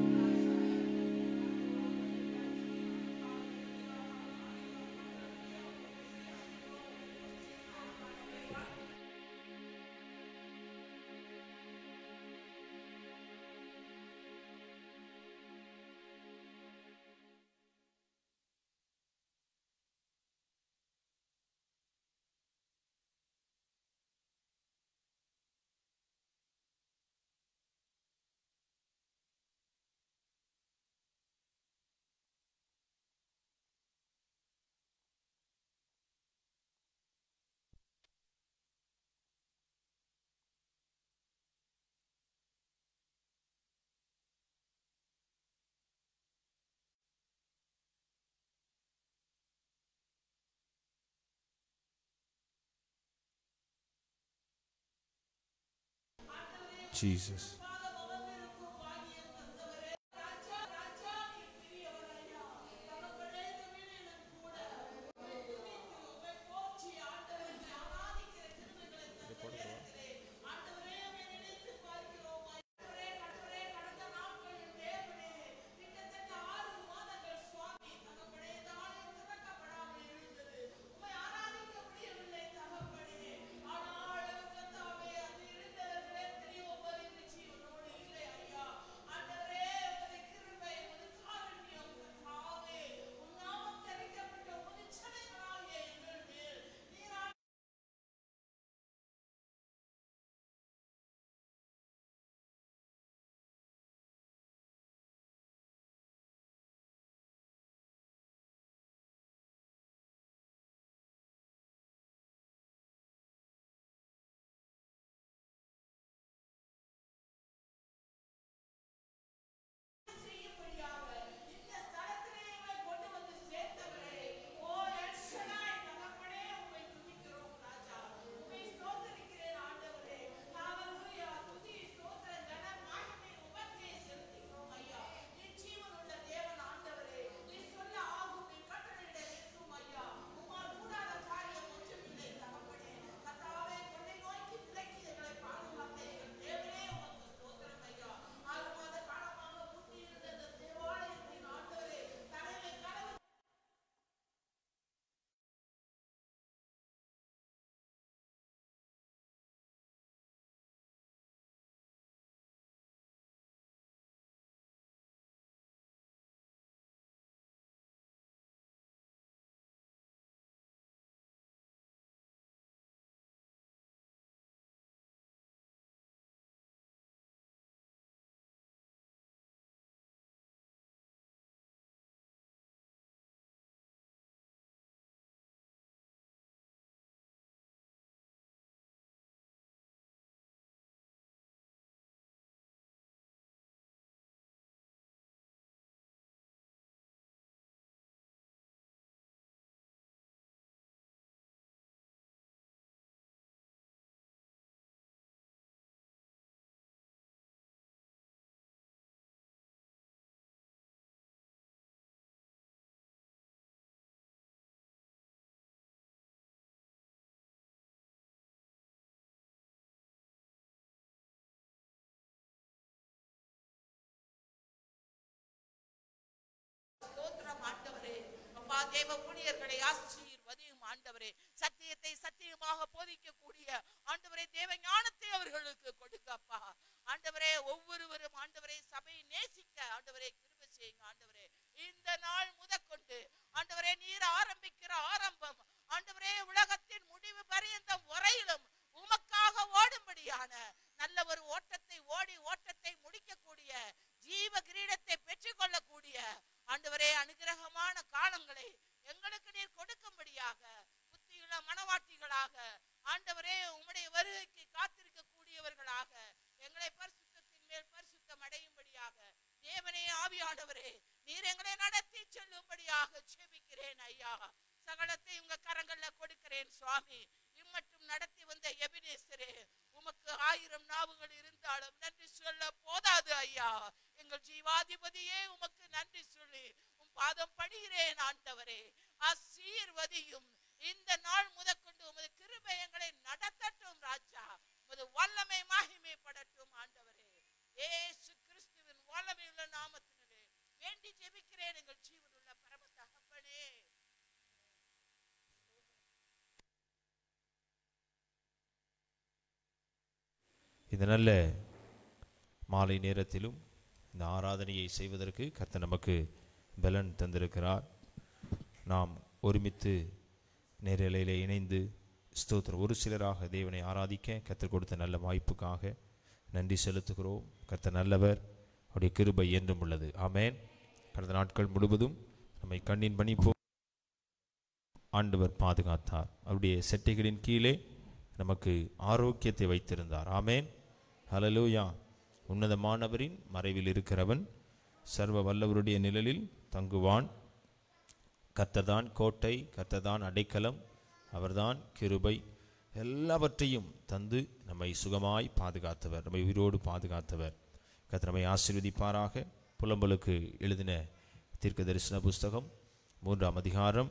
Jesus. தேவ ஊழியர்களை ஆசீர்வதியும் ஆண்டவரே. சத்தியத்தை சத்தியமாக போதிக்கக்கூடிய ஆண்டவரே தேவ ஞானத்தை அவர்களுக்கு கொடுக்கப்பா. ஆண்டவரே ஒவ்வொருவரும் ஆண்டவரே சபை நேசிக்க ஆண்டவரே கிருபை செய்யுங்க ஆண்டவரே. இந்த நாள் முதற்கொண்டு ஆண்டவரே நீர் ஆரம்பிக்கிற ஆரம்பம் ஆண்டவரே உலகத்தின் முடிவு பரியந்தம் வரையிலும் உமக்காக ஓடும்படியான நல்ல ஒரு ஓட்டத்தை ஓடி ஓட்டத்தை முடிக்கக்கூடிய உம்முடைய வருகைக்கு காத்திருக்க கூடியவர்களாக எங்களை பரிசுத்தத்தின் மேல் பரிசுத்தம் அடையும்படியாக தேவனே ஆவியானவரே நீர் எங்களை நடத்தி செல்லும்படியாக ஜெபிக்கிறேன் ஐயா. சகலத்தை உங்க கரங்கள்ல கொடுக்கிறேன் சுவாமி. இம்மட்டும் நடத்தி வந்த எபினேசரே, உமக்கு ஆயிரம் நாவுகள் இருந்தாலும் நன்றி சொல்ல போதாது ஐயா. எங்கள் ஜீவாதிபதியே உமக்கு நன்றி சொல்லி உம் பாதம் படுகிறேன் ஆண்டவரே. ஆசீர்வதியும் இந்த நாள் முதற்கொண்டு உமது கிருபை எங்களை நடத்தட்டும் ராஜா. உமது வல்லமை மகிமைப்படட்டும் ஆண்டவரே. இயேசு கிறிஸ்துவின் வல்லமையுள்ள நாமத்தினாலே வேண்டி ஜெபிக்கிறேன் எங்கள் ஜீவனுள்ள பரம தகப்பனே. இந்த நல்ல மாலை நேரத்திலும் இந்த ஆராதனையை செய்வதற்கு கர்த்தர் நமக்கு பலன் தந்திருக்கிறார். நாம் ஒருமித்து நேரலையிலே இணைந்து ஸ்தோத்திரம் ஒரு சிலராக தேவனை ஆராதிக்க கர்த்தர் கொடுத்த நல்ல வாய்ப்புக்காக நன்றி செலுத்துகிறோம். கர்த்தர் நல்லவர், அவருடைய கிருபை என்றும் உள்ளது. ஆமென். கடந்த நாட்கள் முழுவதும் நம்மை கண்ணின் பணி போ ஆண்டவர் பாதுகாத்தார். அவருடைய செட்டைகளின் கீழே நமக்கு ஆரோக்கியத்தை வைத்திருந்தார். ஆமென். ஹல்லேலூயா. உன்னதமானவரின் மறைவில் இருக்கிறவன் சர்வ வல்லவருடைய நிழலில் தங்குவான். கர்த்தர்தான் கோட்டை, கர்த்தர்தான் அடைக்கலம், அவர்தான் கிருபை, எல்லாவற்றையும் தந்து நம்மை சுகமாய் பாதுகாத்தவர், நம்மை உயிரோடு பாதுகாத்தவர். கர்த்தர் நம்மை ஆசீர்வதிப்பாராக. புலம்பலுக்கு எழுதின தீர்க்க தரிசன புஸ்தகம் மூன்றாம் அதிகாரம்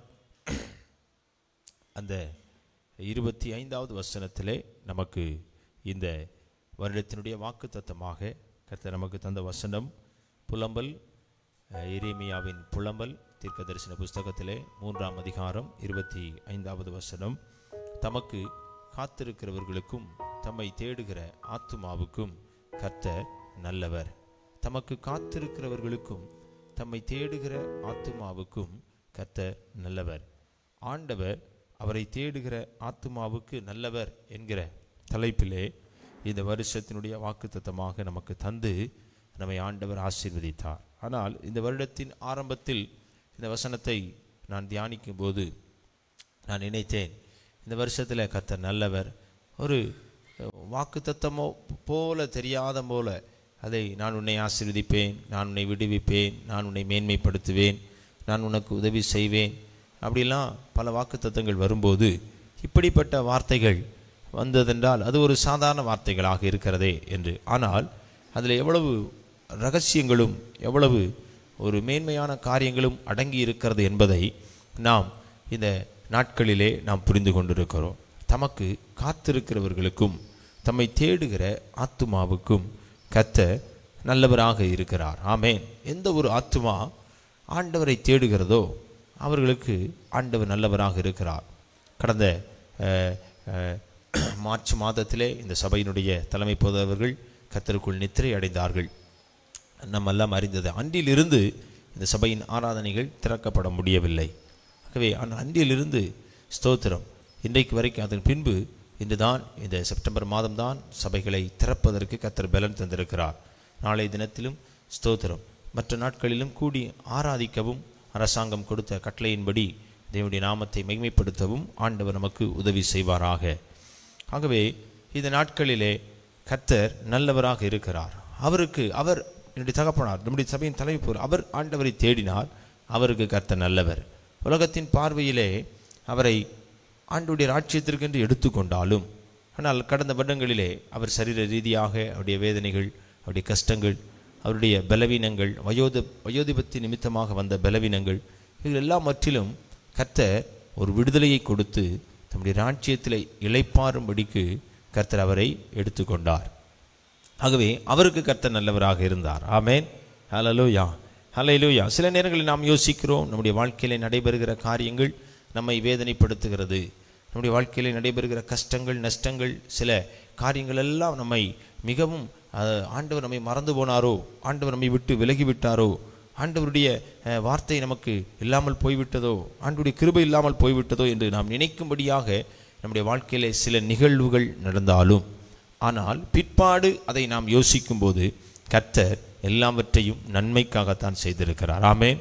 அந்த இருபத்தி ஐந்தாவது வசனத்திலே நமக்கு இந்த வருடத்தினுடைய வாக்கு தத்தமாக கர்த்தர் நமக்கு தந்த வசனம் புலம்பல், எரேமியாவின் புலம்பல் தீர்க்க தரிசன புஸ்தகத்திலே மூன்றாம் அதிகாரம் இருபத்தி ஐந்தாவது வசனம். தமக்கு காத்திருக்கிறவர்களுக்கும் தம்மை தேடுகிற ஆத்துமாவுக்கும் கர்த்தர் நல்லவர். தமக்கு காத்திருக்கிறவர்களுக்கும் தம்மை தேடுகிற ஆத்துமாவுக்கும் கர்த்தர் நல்லவர். ஆண்டவர் அவரை தேடுகிற ஆத்துமாவுக்கு நல்லவர் என்கிற தலைப்பிலே இந்த வருஷத்தினுடைய வாக்குத்தத்தமாக நமக்கு தந்து நம்மை ஆண்டவர் ஆசீர்வதித்தார். ஆனால் இந்த வருடத்தின் ஆரம்பத்தில் இந்த வசனத்தை நான் தியானிக்கும் போது நான் நினைத்தேன், இந்த வருஷத்தில் கர்த்தர் நல்லவர். ஒரு வாக்குத்தத்தமோ போல தெரியாத போல அதை நான் உன்னை ஆசீர்வதிப்பேன், நான் உன்னை விடுவிப்பேன், நான் உன்னை மேன்மைப்படுத்துவேன், நான் உனக்கு உதவி செய்வேன், அப்படிலாம் பல வாக்குத்தத்தங்கள் வரும்போது இப்படிப்பட்ட வார்த்தைகள் வந்ததென்றால் அது ஒரு சாதாரண வார்த்தைகளாக இருக்கிறதே என்று. ஆனால் அதில் எவ்வளவு ரகசியங்களும் எவ்வளவு ஒரு மேன்மையான காரியங்களும் அடங்கி இருக்கிறது என்பதை நாம் இந்த நாட்களிலே நாம் புரிந்து கொண்டிருக்கிறோம். தமக்கு காத்திருக்கிறவர்களுக்கும் தம்மை தேடுகிற ஆத்துமாவுக்கும் கர்த்தர் நல்லவராக இருக்கிறார். ஆமென். எந்த ஒரு ஆத்துமா ஆண்டவரை தேடுகிறதோ அவர்களுக்கு ஆண்டவர் நல்லவராக இருக்கிறார். கடந்த மார்ச் மாதத்திலே இந்த சபையினுடைய தலைமை போதவர்கள் கர்த்தருக்குள் நித்திரை அடைந்தார்கள். நம்மெல்லாம் அறிந்தது. அன்றிலிருந்து இந்த சபையின் ஆராதனைகள் திறக்கப்பட முடியவில்லை. ஆகவே அந்த அன்றிலிருந்து ஸ்தோத்திரம் இன்றைக்கு வரைக்கும் அதன் பின்பு இன்று தான் இந்த செப்டம்பர் மாதம்தான் சபைகளை திறப்பதற்கு கர்த்தர் பலன் தந்திருக்கிறார். நாளைய தினத்திலும் ஸ்தோத்திரம் மற்ற நாட்களிலும் கூடி ஆராதிக்கவும் அரசாங்கம் கொடுத்த கட்டளையின்படி தேவனுடைய நாமத்தை மகிமைப்படுத்தவும் ஆண்டவர் நமக்கு உதவி செய்வாராக. ஆகவே இந்த நாட்களிலே கர்த்தர் நல்லவராக இருக்கிறார். அவருக்கு அவர் என்னுடைய தகப்பனார் நம்முடைய சபையின் தலைவர் அவர் ஆண்டவரை தேடினார். அவருக்கு கர்த்தர் நல்லவர். உலகத்தின் பார்வையிலே அவரை ஆண்டுடைய ராஜ்யத்திற்கென்று எடுத்துக்கொண்டாலும் ஆனால் கடந்த வருடங்களிலே அவர் சரீர ரீதியாக அவருடைய வேதனைகள், அவருடைய கஷ்டங்கள், அவருடைய பலவீனங்கள், வயோத வயோதிபத்தி நிமித்தமாக வந்த பலவீனங்கள், இதில் எல்லாவற்றிலும் கர்த்தர் ஒரு விடுதலையை கொடுத்து தம்முடைய ராஜ்யத்தில் இளைப்பாறும்படிக்கு கர்த்தர் அவரை எடுத்துக்கொண்டார். ஆகவே அவருக்கு கர்த்தர் நல்லவராக இருந்தார். ஆமென். ஹல்லேலூயா, ஹல்லேலூயா. சில நேரங்களில் நாம் யோசிக்கிறோம், நம்முடைய வாழ்க்கையில் நடைபெறுகிற காரியங்கள் நம்மை வேதனைப்படுத்துகிறது. நம்முடைய வாழ்க்கையில் நடைபெறுகிற கஷ்டங்கள், நஷ்டங்கள், சில காரியங்கள் எல்லாம் நம்மை மிகவும் ஆண்டவர் நம்மை மறந்து போனாரோ, ஆண்டவர் நம்மை விட்டு விலகிவிட்டாரோ, ஆண்டவருடைய வார்த்தை நமக்கு இல்லாமல் போய்விட்டதோ, ஆண்டவருடைய கிருபை இல்லாமல் போய்விட்டதோ என்று நாம் நினைக்கும்படியாக நம்முடைய வாழ்க்கையிலே சில நிகழ்வுகள் நடந்தாலும் ஆனால் பிற்பாடு அதை நாம் யோசிக்கும்போது கர்த்தர் எல்லாவற்றையும் நன்மைக்காகத்தான் செய்திருக்கிறார். ஆமென்.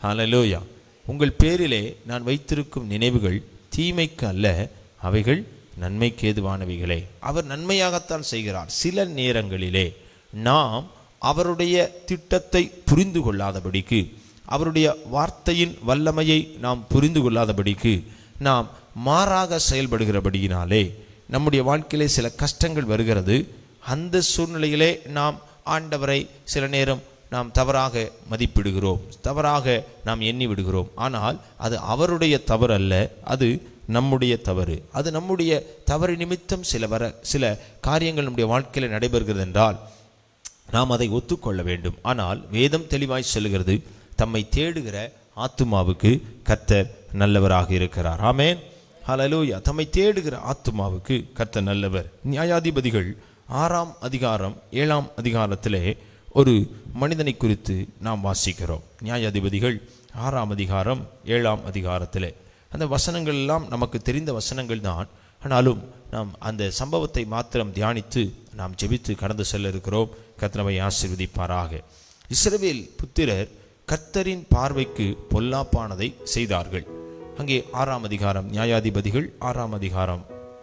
ஹல்லேலூயா. உங்கள் பேரிலே நான் வைத்திருக்கும் நினைவுகள் தீமைக்கு அல்ல, அவைகள் நன்மைக்கு ஏதுவானவைகளே. அவர் நன்மையாகத்தான் செய்கிறார். சில நேரங்களிலே நாம் அவருடைய திட்டத்தை புரிந்து கொள்ளாதபடிக்கு, அவருடைய வார்த்தையின் வல்லமையை நாம் புரிந்து கொள்ளாதபடிக்கு, நாம் மாறாக செயல்படுகிறபடியினாலே நம்முடைய வாழ்க்கையிலே சில கஷ்டங்கள் வருகிறது. அந்த சூழ்நிலையிலே நாம் ஆண்டவரை சில நேரம் நாம் தவறாக மதிப்பிடுகிறோம், தவறாக நாம் எண்ணி விடுகிறோம். ஆனால் அது அவருடைய தவறு அல்ல, அது நம்முடைய தவறு. அது நம்முடைய தவறு நிமித்தம் சில வர சில காரியங்கள் நம்முடைய வாழ்க்கையில் நடைபெறுகிறது என்றால் நாம் அதை ஒத்துக்கொள்ள வேண்டும். ஆனால் வேதம் தெளிவாய் சொல்லுகிறது, தம்மை தேடுகிற ஆத்துமாவுக்கு கர்த்தர் நல்லவராக இருக்கிறார். ஆமென், ஹல்லேலூயா. தம்மை தேடுகிற ஆத்துமாவுக்கு கர்த்தர் நல்லவர். நியாயாதிபதிகள் ஆறாம் அதிகாரம் ஏழாம் அதிகாரத்திலே ஒரு மனிதனை குறித்து நாம் வாசிக்கிறோம். நியாயாதிபதிகள் ஆறாம் அதிகாரம் ஏழாம் அதிகாரத்திலே அந்த வசனங்கள் எல்லாம் நமக்கு தெரிந்த வசனங்கள் தான். ஆனாலும் நாம் அந்த சம்பவத்தை மாத்திரம் தியானித்து நாம் ஜெபித்து கடந்து செல்ல இருக்கிறோம். கர்த்தர் நம்மை ஆசீர்வதிப்பாராக. இஸ்ரவேல் புத்திரர் கர்த்தரின் பார்வைக்கு பொல்லாப்பானதை செய்தார்கள். அங்கே ஆறாம் அதிகாரம், நியாயாதிபதிகள் ஆறாம் அதிகாரம்,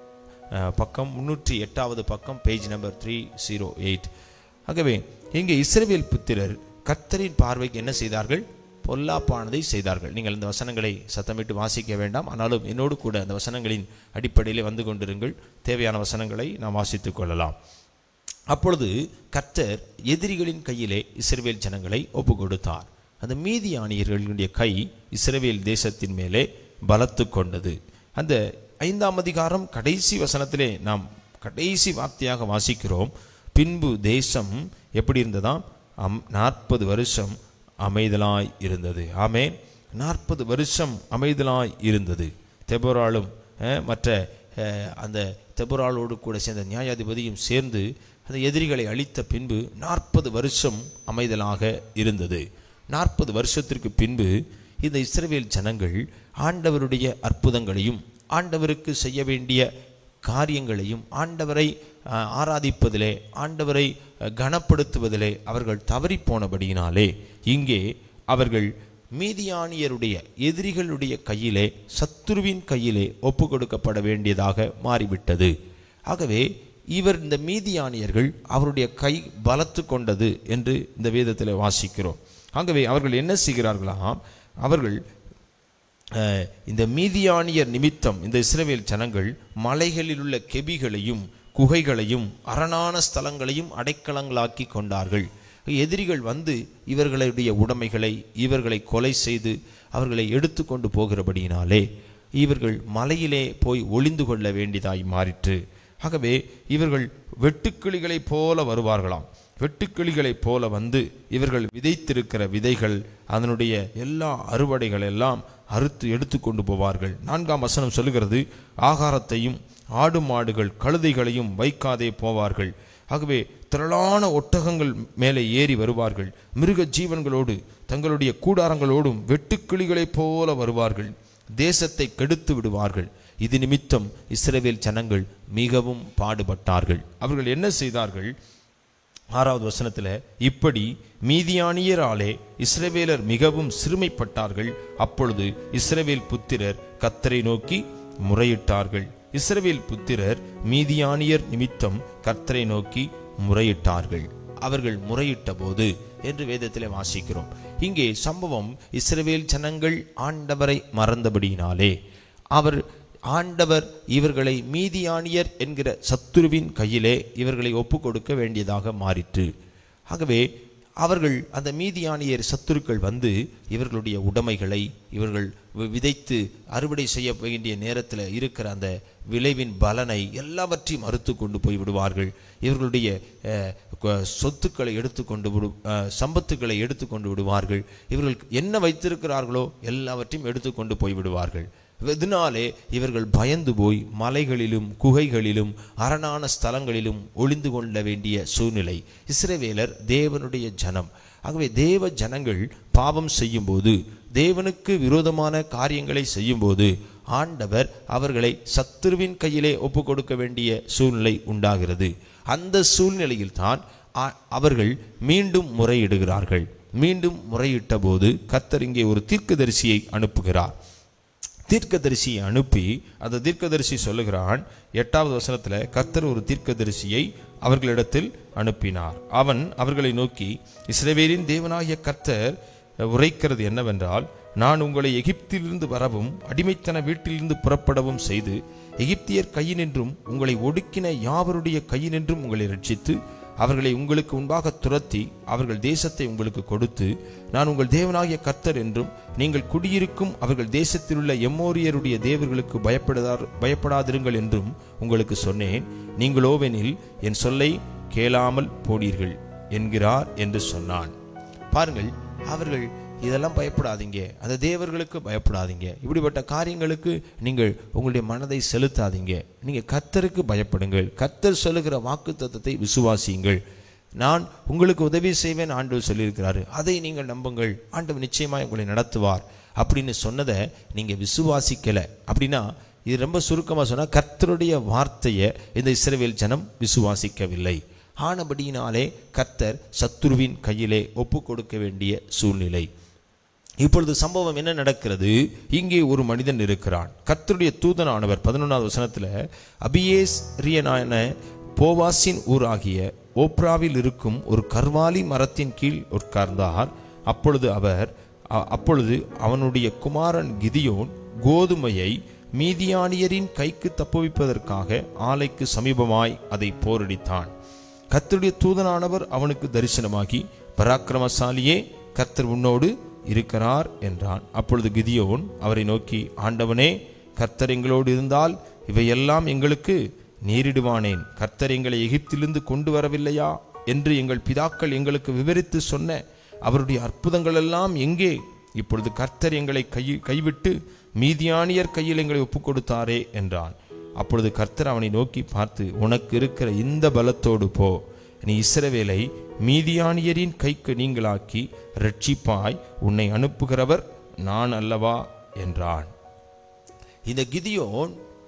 பக்கம் முன்னூற்றி எட்டாவது பக்கம், page number three zero eight. ஆகவே இங்கே இஸ்ரவேல் புத்திரர் கர்த்தரின் பார்வைக்கு என்ன செய்தார்கள்? பொல்லாப்பானதை செய்தார்கள். நீங்கள் இந்த வசனங்களை சத்தமிட்டு வாசிக்க வேண்டாம், ஆனாலும் என்னோடு கூட அந்த வசனங்களின் அடிப்படையில் வந்து கொண்டிருங்கள். தேவையான வசனங்களை நாம் வாசித்துக் கொள்ளலாம். அப்பொழுது கர்த்தர் எதிரிகளின் கையிலே இஸ்ரவேல் ஜனங்களை ஒப்பு கொடுத்தார். அந்த மீதியானியர்களுடைய கை இஸ்ரவேல் தேசத்தின் மேலே பலத்து கொண்டது. அந்த ஐந்தாம் அதிகாரம் கடைசி வசனத்திலே நாம் கடைசி வார்த்தையாக வாசிக்கிறோம், பின்பு தேசம் எப்படி இருந்ததாம்? அம் நாற்பது வருஷம் அமைதலாய் இருந்தது. ஆமென். நாற்பது வருஷம் அமைதலாய் இருந்தது. தெபொராளும் மற்ற அந்த தெபொராளோடு கூட சேர்ந்த நியாயாதிபதியும் சேர்ந்து அந்த எதிரிகளை அழித்த பின்பு நாற்பது வருஷம் அமைதலாக இருந்தது. நாற்பது வருஷத்திற்கு பின்பு இந்த இஸ்ரவேல் ஜனங்கள் ஆண்டவருடைய அற்புதங்களையும் ஆண்டவருக்கு செய்ய வேண்டிய காரியங்களையும் ஆண்டவரை ஆராதிப்பதிலே ஆண்டவரை கனப்படுத்துவதிலே அவர்கள் தவறி போனபடியினாலே இங்கே அவர்கள் மீதியானியருடைய எதிரிகளுடைய கையிலே, சத்துருவின் கையிலே ஒப்பு கொடுக்கப்பட வேண்டியதாக மாறிவிட்டது. ஆகவே இவர் இந்த மீதியானியர்கள் அவருடைய கை பலத்து கொண்டது என்று இந்த வேதத்தில் வாசிக்கிறோம். ஆகவே அவர்கள் என்ன செய்கிறார்களாம்? அவர்கள் இந்த மீதியானியர் நிமித்தம் இந்த இஸ்ரவேல் ஜனங்கள் மலைகளில் உள்ள கெபிகளையும் குகைகளையும் அரணான ஸ்தலங்களையும் அடைக்கலங்களாக்கி கொண்டார்கள். எதிரிகள் வந்து இவர்களுடைய உடைமைகளை இவர்களை கொலை செய்து அவர்களை எடுத்து கொண்டு போகிறபடியினாலே இவர்கள் மலையிலே போய் ஒளிந்து கொள்ள வேண்டியதாய் மாறிற்று. ஆகவே இவர்கள் வெட்டுக்கிளிகளைப் போல வருவார்களாம். வெட்டுக்கிளிகளைப் போல வந்து இவர்கள் விதைத்திருக்கிற விதைகள், அதனுடைய எல்லா அறுவடைகள் எல்லாம் அறுத்து எடுத்து கொண்டு போவார்கள். நான்காம் வசனம் சொல்லுகிறது, ஆகாரத்தையும் ஆடு மாடுகள் கழுதைகளையும் வைக்காதே போவார்கள். ஆகவே திரளான ஒட்டகங்கள் மேலே ஏறி வருவார்கள். மிருக ஜீவன்களோடு தங்களுடைய கூடாரங்களோடும் வெட்டுக்கிளிகளைப் போல வருவார்கள். தேசத்தை கெடுத்து விடுவார்கள். இது நிமித்தம் இஸ்ரவேல் ஜனங்கள் மிகவும் பாடுபட்டார்கள். அவர்கள் என்ன செய்தார்கள்? ஆறாவது வசனத்தில், இப்படி மீதியானியராலே இஸ்ரவேலர் மிகவும் சிறுமைப்பட்டார்கள். அப்பொழுது இஸ்ரவேல் புத்திரர் கர்த்தரை நோக்கி முறையிட்டார்கள். இஸ்ரவேல் புத்திரர் மீதியானியர் நிமித்தம் கர்த்தரை நோக்கி முறையிட்டார்கள். அவர்கள் முறையிட்ட போது என்று வேதத்திலே வாசிக்கிறோம். இங்கே சம்பவம், இஸ்ரவேல் ஜனங்கள் ஆண்டவரை மறந்தபடியினாலே அவர் ஆண்டவர் இவர்களை மீதியானியர் என்கிற சத்துருவின் கையிலே இவர்களை ஒப்பு கொடுக்க வேண்டியதாக மாறிற்று. ஆகவே அவர்கள் அந்த மீதியானியர் சத்துருக்கள் வந்து இவர்களுடைய உடைமைகளை இவர்கள் விதைத்து அறுவடை செய்ய வேண்டிய நேரத்தில் இருக்கிற அந்த விளைவின் பலனை எல்லாவற்றையும் மறுத்து கொண்டு போய் விடுவார்கள். இவர்களுடைய சொத்துக்களை எடுத்துக்கொண்டு விடு சம்பத்துக்களை எடுத்து கொண்டு விடுவார்கள். இவர்கள் என்ன வைத்திருக்கிறார்களோ எல்லாவற்றையும் எடுத்துக்கொண்டு போய் விடுவார்கள். இதனாலே இவர்கள் பயந்து போய் மலைகளிலும் குகைகளிலும் அரணான ஸ்தலங்களிலும் ஒளிந்து கொள்ள வேண்டிய சூழ்நிலை. இஸ்ரவேலர் தேவனுடைய ஜனம். ஆகவே தேவ ஜனங்கள் பாவம் செய்யும் போது, தேவனுக்கு விரோதமான காரியங்களை செய்யும் போது ஆண்டவர் அவர்களை சத்துருவின் கையிலே ஒப்பு கொடுக்க வேண்டிய சூழ்நிலை உண்டாகிறது. அந்த சூழ்நிலையில் தான் அவர்கள் மீண்டும் முறையிடுகிறார்கள். மீண்டும் முறையிட்ட போது கர்த்தர் இங்கே ஒரு தீர்க்கதரிசியை அனுப்புகிறார். தீர்க்கதரிசியை அனுப்பி அந்த தீர்க்கதரிசி சொல்லுகிறான், எட்டாவது வசனத்துல, கர்த்தர் ஒரு தீர்க்கதரிசியை அவர்களிடத்தில் அனுப்பினார். அவன் அவர்களை நோக்கி, இஸ்ரவேலின் தேவனாகிய கர்த்தர் உரைக்கிறது என்னவென்றால், நான் உங்களை எகிப்திலிருந்து வரவும் அடிமைத்தன வீட்டிலிருந்து புறப்படவும் செய்து எகிப்தியர் கையினின்றும் உங்களை ஒடுக்கின யாவருடைய கையினின்றும் உங்களை ரட்சித்து அவர்களை உங்களுக்கு முன்பாக துரத்தி அவர்கள் தேசத்தை உங்களுக்கு கொடுத்து, நான் உங்கள் தேவனாகிய கர்த்தர் என்றும் நீங்கள் குடியிருக்கும் அவர்கள் தேசத்தில் உள்ள எம்மோரியருடைய தேவர்களுக்கு பயப்படாத பயப்படாதிருங்கள் என்றும் உங்களுக்கு சொன்னேன். நீங்களோவெனில் என் சொல்லை கேளாமல் போனீர்கள் என்கிறார் என்று சொன்னான். பாருங்கள், அவர்கள் இதெல்லாம் பயப்படாதீங்க, அந்த தேவர்களுக்கு பயப்படாதீங்க, இப்படிப்பட்ட காரியங்களுக்கு நீங்கள் உங்களுடைய மனதை செலுத்தாதீங்க, நீங்கள் கர்த்தருக்கு பயப்படுங்கள், கர்த்தர் சொல்லுகிற வாக்கு தத்தத்தை விசுவாசியுங்கள், நான் உங்களுக்கு உதவி செய்வேன் ஆண்டவர் சொல்லியிருக்கிறாரு, அதை நீங்கள் நம்புங்கள், ஆண்டவர் நிச்சயமாக உங்களை நடத்துவார் அப்படின்னு சொன்னதை நீங்கள் விசுவாசிக்கலை அப்படின்னா, இது ரொம்ப சுருக்கமாக சொன்னால், கர்த்தருடைய வார்த்தையை இந்த இஸ்ரவேல் ஜனம் விசுவாசிக்கவில்லை. ஆனபடியினாலே கர்த்தர் சத்துருவின் கையிலே ஒப்பு கொடுக்க வேண்டிய சூழ்நிலை. இப்பொழுது சம்பவம் என்ன நடக்கிறது? இங்கே ஒரு மனிதன் இருக்கிறான். கர்த்தருடைய தூதனானவர் பதினொன்றாவது வசனத்தில், அபியேஸ்ரியனான போவாசின் ஊராகிய ஓப்ராவில் இருக்கும் ஒரு கர்வாலி மரத்தின் கீழ் உட்கார்ந்தார். அப்பொழுது அவர் அப்பொழுது அவனுடைய குமாரன் கிதியோன் கோதுமையை மீதியானியரின் கைக்கு தப்புவிப்பதற்காக ஆலைக்கு சமீபமாய் அதை போரடித்தான். கர்த்தருடைய தூதனானவர் அவனுக்கு தரிசனமாகி, பராக்கிரமசாலியே, கர்த்தர் உன்னோடு இருக்கிறார் என்றான். அப்பொழுது கிதியோன் அவரை நோக்கி, ஆண்டவனே, கர்த்தர் எங்களோடு இருந்தால் இவையெல்லாம் எங்களுக்கு நேரிடுவானேன். கர்த்தர் எங்களை எகிப்திலிருந்து கொண்டு வரவில்லையா என்று எங்கள் பிதாக்கள் எங்களுக்கு விவரித்து சொன்ன அவருடைய அற்புதங்கள் எல்லாம் எங்கே? இப்பொழுது கர்த்தர் எங்களை கை கைவிட்டு மீதியானியர் கையில் எங்களை ஒப்புக் கொடுத்தாரே என்றான். அப்பொழுது கர்த்தர் அவனை நோக்கி பார்த்து, உனக்கு இருக்கிற இந்த பலத்தோடு போ, நீ இஸ்ரவேலை மீதியானியரின் கைக்கு நீங்களாக்கி ரட்சிப்பாய், உன்னை அனுப்புகிறவர் நான் அல்லவா என்றான். இந்த கிதியோன்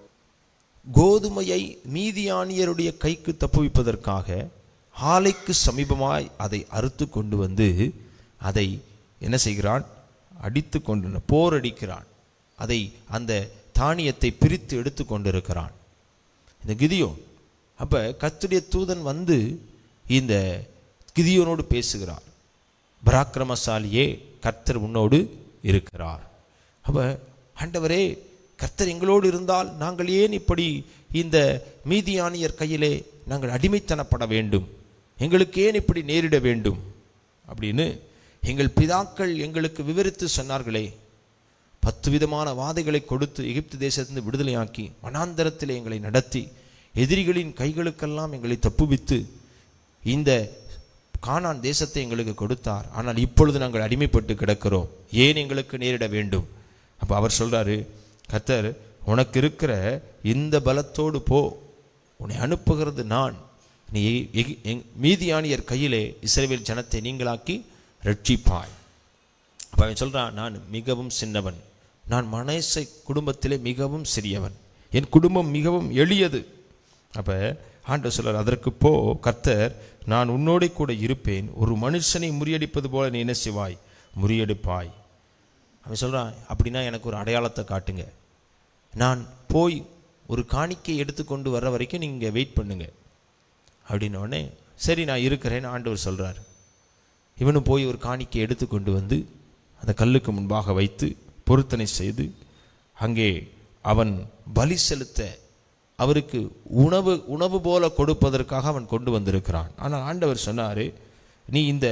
கோதுமையை மீதியானியருடைய கைக்கு தப்புவிப்பதற்காக ஆலைக்கு சமீபமாய் அதை அறுத்து கொண்டு வந்து அதை என்ன செய்கிறான்? அடித்து கொண்டு போரடிக்கிறான். அதை அந்த தானியத்தை பிரித்து எடுத்து கொண்டிருக்கிறான் இந்த கிதியோன். அப்ப கர்த்தருடைய தூதன் வந்து இந்த கிதியோனோடு பேசுகிறார். பராக்கிரமசாலியே, கர்த்தர் உன்னோடு இருக்கிறார். அப்ப ஆண்டவரே, கர்த்தர் எங்களோடு இருந்தால் நாங்கள் ஏன் இப்படி இந்த மீதியானியர் கையிலே நாங்கள் அடிமைத்தனப்பட வேண்டும்? எங்களுக்கு ஏன் இப்படி நேரிட வேண்டும் அப்படின்னு எங்கள் பிதாக்கள் எங்களுக்கு விவரித்து சொன்னார்களே. பத்து விதமான வாதைகளை கொடுத்து எகிப்து தேசத்திலிருந்து விடுதலையாக்கி வனாந்தரத்தில் எங்களை நடத்தி எதிரிகளின் கைகளுக்கெல்லாம் எங்களை தப்புவித்து இந்த கானான் தேசத்தை எங்களுக்கு கொடுத்தார். ஆனால் இப்பொழுது நாங்கள் அடிமைப்பட்டு கிடக்கிறோம், ஏன் எங்களுக்கு நேரிட வேண்டும்? அப்போ அவர் சொல்றாரு, கர்த்தர் உனக்கு இருக்கிற இந்த பலத்தோடு போ, உன்னை அனுப்புகிறது நான், நீ மீதியானியர் கையிலே இஸ்ரவேல் ஜனத்தை நீங்களாக்கி ரட்சிப்பாய். அப்போ அவன் சொல்றான், நான் மிகவும் சின்னவன், நான் மனேசை குடும்பத்திலே மிகவும் சிறியவன், என் குடும்பம் மிகவும் எளியது. அப்போ ஆண்டவர் சொல்றார், அதற்கு போ, கர்த்தர் நான் உன்னோட கூட இருப்பேன், ஒரு மனுஷனை முறியடிப்பது போல நீ என்ன செய்வாய்? முறியடிப்பாய். அவன் சொல்றான், அப்படின்னா எனக்கு ஒரு அடையாளத்தை காட்டுங்க, நான் போய் ஒரு காணிக்கை எடுத்துக்கொண்டு வர்ற வரைக்கும் நீங்கள் வெயிட் பண்ணுங்க அப்படின்னோடனே, சரி நான் இருக்கிறேன்னு ஆண்டவர் சொல்றார். இவனும் போய் ஒரு காணிக்கை எடுத்து கொண்டு வந்து அந்த கல்லுக்கு முன்பாக வைத்து பொருத்தனை செய்து அங்கே அவன் பலி செலுத்த அவருக்கு உணவு உணவு போல கொடுப்பதற்காக அவன் கொண்டு வந்திருக்கிறான். ஆனால் ஆண்டவர் சொன்னார், நீ இந்த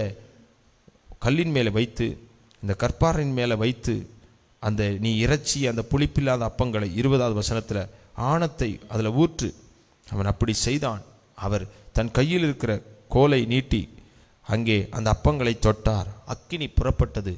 கல்லின் மேலே வைத்து, இந்த கற்பாரின் மேலே வைத்து, அந்த நீ இறைச்சி அந்த புளிப்பில்லாத அப்பங்களை இருபதாவது வசனத்தில் ஆணத்தை அதில் ஊற்று. அவன் அப்படி செய்தான். அவர் தன் கையில் இருக்கிற கோலை நீட்டி அங்கே அந்த அப்பங்களை தொட்டார். அக்கினி புறப்பட்டது.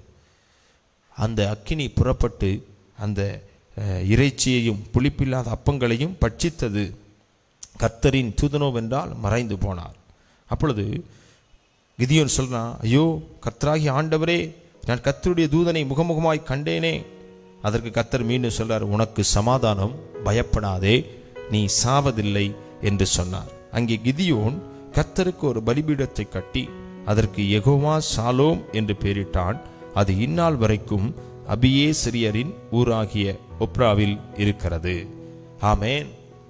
அந்த அக்கினி புறப்பட்டு அந்த இறைச்சியையும் புளிப்பில்லாத அப்பங்களையும் பட்சித்தது. கர்த்தரின் தூதனோவென்றால் மறைந்து போனார். அப்பொழுது கிதியோன் சொல்றான், ஐயோ கர்த்தராகிய ஆண்டவரே, நான் கர்த்தருடைய தூதனை முகமுகமாய் கண்டேனே. அதற்கு கர்த்தர் மீண்டும் சொல்றார், உனக்கு சமாதானம், பயப்படாதே, நீ சாவதில்லை என்று சொன்னார். அங்கே கிதியோன் கர்த்தருக்கு ஒரு பலிபீடத்தை கட்டி அதற்கு யெகோவா சாலோம் என்று பெயரிட்டான். அது இந்நாள் வரைக்கும் அபியேஸ்ரியரின் ஊராகிய ஒப்ராவில் இருக்கிறது. ஆமேன்.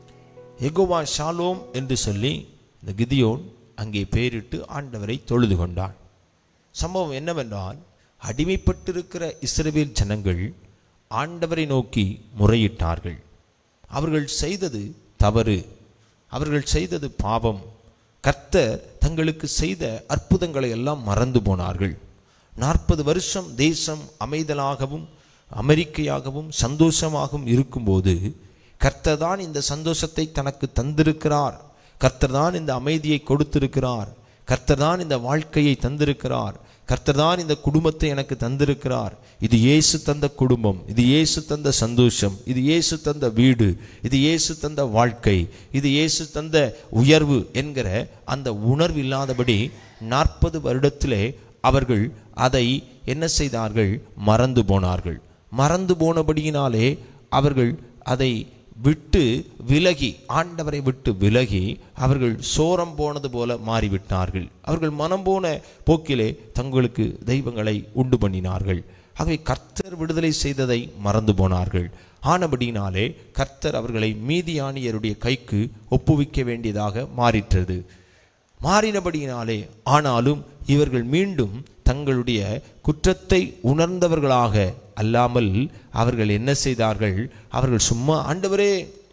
யெகோவா ஷாலோம் என்று சொல்லி இந்த கிதியோன் அங்கே பெயரிட்டு ஆண்டவரை தொழுது கொண்டான். சம்பவம் என்னவென்றால், அடிமைப்பட்டிருக்கிற இஸ்ரவேல் ஜனங்கள் ஆண்டவரை நோக்கி முறையிட்டார்கள். அவர்கள் செய்தது தவறு, அவர்கள் செய்தது பாவம். கர்த்தர் தங்களுக்கு செய்த அற்புதங்களை எல்லாம் மறந்து போனார்கள். நாற்பது வருஷம் தேசம் அமைதலாகவும் அமெரிக்கையாகவும் சந்தோஷமாகவும் இருக்கும்போது கர்த்தர் தான் இந்த சந்தோஷத்தை தனக்கு தந்திருக்கிறார், கர்த்தர் தான் இந்த அமைதியை கொடுத்திருக்கிறார், கர்த்தர் தான் இந்த வாழ்க்கையை தந்திருக்கிறார், கர்த்தர் தான் இந்த குடும்பத்தை எனக்கு தந்திருக்கிறார். இது இயேசு தந்த குடும்பம், இது இயேசு தந்த சந்தோஷம், இது இயேசு தந்த வீடு, இது இயேசு தந்த வாழ்க்கை, இது இயேசு தந்த உயர்வு என்கிற அந்த உணர்வு இல்லாதபடி நாற்பது வருடத்திலே அவர்கள் அதை என்ன செய்தார்கள்? மறந்து போனார்கள். மறந்து போனபடியினாலே அவர்கள் அதை விட்டு விலகி, ஆண்டவரை விட்டு விலகி அவர்கள் சோரம் போனது போல மாறிவிட்டார்கள். அவர்கள் மனம் போன போக்கிலே தங்களுக்கு தெய்வங்களை உண்டு பண்ணினார்கள். ஆகவே கர்த்தர் விடுதலை செய்ததை மறந்து போனார்கள். ஆனபடியினாலே கர்த்தர் அவர்களை மீதியானியருடைய கைக்கு ஒப்புவிக்க வேண்டியதாக மாறிற்றது. மாறினபடியினாலே ஆனாலும் இவர்கள் மீண்டும் தங்களுடைய குற்றத்தை உணர்ந்தவர்களாக அல்லாமல் அவர்கள் என்ன செய்தார்கள்? அவர்கள் சும்மா ஆண்டவரே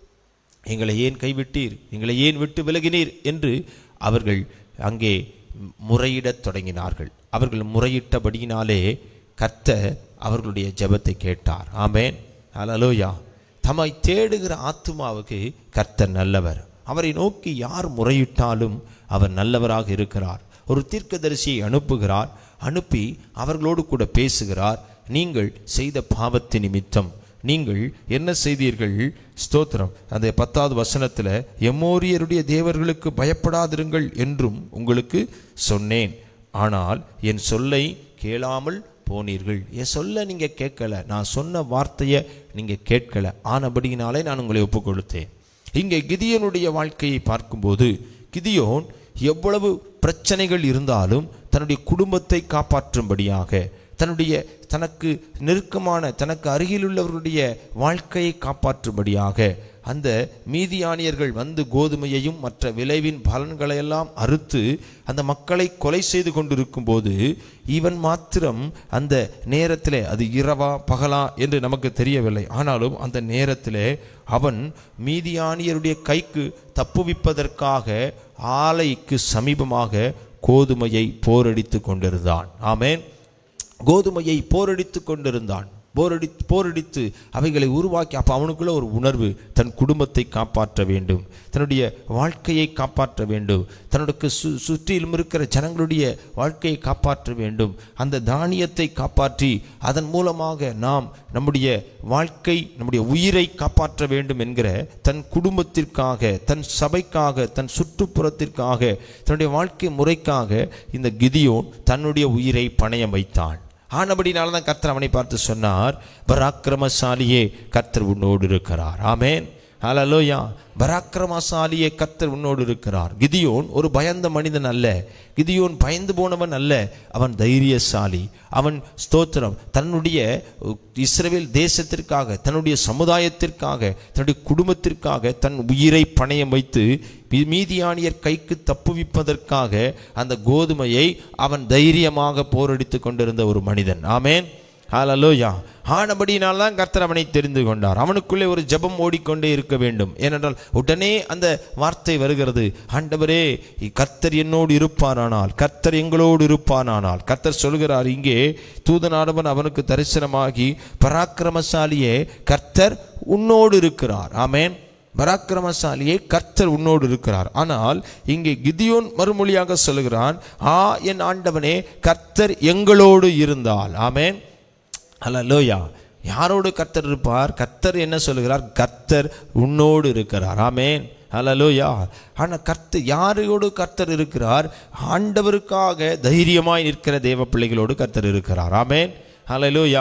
எங்களை ஏன் கைவிட்டீர், எங்களை ஏன் விட்டு விலகினீர் என்று அவர்கள் அங்கே முறையிடத் தொடங்கினார்கள். அவர்கள் முறையிட்டபடியினாலே கர்த்தர் அவர்களுடைய ஜெபத்தை கேட்டார். ஆமென், ஹல்லேலூயா. தம்மை தேடுகிற ஆத்துமாவுக்கு கர்த்தர் நல்லவர். அவரை நோக்கி யார் முறையிட்டாலும் அவர் நல்லவராக இருக்கிறார். ஒரு தீர்க்கதரிசியை அனுப்புகிறார், அனுப்பி அவர்களோடு கூட பேசுகிறார். நீங்கள் செய்த பாவத்து நிமித்தம் நீங்கள் என்ன செய்தீர்கள்? ஸ்தோத்திரம். அந்த பத்தாவது வசனத்தில், எமோரியருடைய தேவர்களுக்கு பயப்படாதிருங்கள் என்றும் உங்களுக்கு சொன்னேன், ஆனால் என் சொல்லை கேளாமல் போனீர்கள். என் சொல்ல நீங்க கேட்கல, நான் சொன்ன வார்த்தையை நீங்க கேட்கல, ஆனபடியினாலே நான் உங்களை ஒப்பு கொடுத்தேன். இங்கே கிதியோனுடைய வாழ்க்கையை பார்க்கும்போது, கிதியோன் எவ்வளவு பிரச்சனைகள் இருந்தாலும் தன்னுடைய குடும்பத்தை காப்பாற்றும்படியாக, தன்னுடைய தனக்கு நெருக்கமான தனக்கு அருகிலுள்ளவர்களுடைய வாழ்க்கையை காப்பாற்றும்படியாக அந்த மீதியானியர்கள் வந்து கோதுமையையும் மற்ற விளைவின் பலன்களையெல்லாம் அறுத்து அந்த மக்களை கொலை செய்து கொண்டிருக்கும் போது, இவன் மாத்திரம் அந்த நேரத்திலே, அது இரவா பகலா என்று நமக்கு தெரியவில்லை, ஆனாலும் அந்த நேரத்திலே அவன் மீதியானியருடைய கைக்கு தப்புவிப்பதற்காக ஆலைக்கு சமீபமாக கோதுமையை போரடித்து கொண்டிருந்தான். ஆமேன். கோதுமையை போரடித்து கொண்டிருந்தான். போரடி போரடித்து அவைகளை உருவாக்கி, அப்போ அவனுக்குள்ள ஒரு உணர்வு, தன் குடும்பத்தை காப்பாற்ற வேண்டும், தன்னுடைய வாழ்க்கையை காப்பாற்ற வேண்டும், தன்னுடைய சு சுற்றிலும் இருக்கிற ஜனங்களுடைய வாழ்க்கையை காப்பாற்ற வேண்டும், அந்த தானியத்தை காப்பாற்றி அதன் மூலமாக நாம் நம்முடைய வாழ்க்கை, நம்முடைய உயிரை காப்பாற்ற வேண்டும் என்கிற தன் குடும்பத்திற்காக, தன் சபைக்காக, தன் சுற்றுப்புறத்திற்காக, தன்னுடைய வாழ்க்கை முறைக்காக இந்த கிதியோன் தன்னுடைய உயிரை பணயம் வைத்தான். ஆனபடினால தான் கர்த்தர் அவனை பார்த்து சொன்னார், பராக்கிரமசாலியே கர்த்தர் உன்னோடு இருக்கிறார். ஆமேன், ஹல்லேலூயா. பராக்கிரமசாலியே கர்த்தர் உன்னோடு இருக்கிறார். கிதியோன் ஒரு பயந்த மனிதன் அல்ல, கிதியோன் பயந்து போனவன் அல்ல, அவன் தைரியசாலி. அவன் ஸ்தோத்திரம் தன்னுடைய இஸ்ரவேல் தேசத்திற்காக, தன்னுடைய சமுதாயத்திற்காக, தன்னுடைய குடும்பத்திற்காக தன் உயிரை பணயம் வைத்து மீதியானியர் கைக்கு தப்புவிப்பதற்காக அந்த கோதுமையை அவன் தைரியமாக போரடித்து கொண்டிருந்த ஒரு மனிதன். ஆமேன், ஹல்லேலூயா. ஆனபடியினால் தான் கர்த்தர் அவனை தெரிந்து கொண்டார். அவனுக்குள்ளே ஒரு ஜெபம் ஓடிக்கொண்டே இருக்க வேண்டும். ஏனென்றால் உடனே அந்த வார்த்தை வருகிறது, ஆண்டவரே கர்த்தர் என்னோடு இருப்பானானால், கர்த்தர் எங்களோடு இருப்பானானால். கர்த்தர் சொல்கிறார் இங்கே, தூதனானவன் அவனுக்கு தரிசனமாகி, பராக்கிரமசாலியே கர்த்தர் உன்னோடு இருக்கிறார். ஆமேன், பராக்கிரமசாலியே கர்த்தர் உன்னோடு இருக்கிறார். ஆனால் இங்கே கிதியோன் மறுமொழியாக சொல்கிறான், ஆ என் ஆண்டவனே கர்த்தர் எங்களோடு இருந்தால். ஆமேன், ஹல்லேலூயா. யாரோடு கர்த்தர் இருப்பார்? கர்த்தர் என்ன சொல்கிறார்? கர்த்தர் உன்னோடு இருக்கிறார். ஆமேன், ஹல்லேலூயா. ஆனால் கர்த்தர் யாரோடு கர்த்தர் இருக்கிறார்? ஆண்டவருக்காக தைரியமாய் நிற்கிற தேவ பிள்ளைகளோடு கர்த்தர் இருக்கிறார். ஆமேன், ஹல்லேலூயா.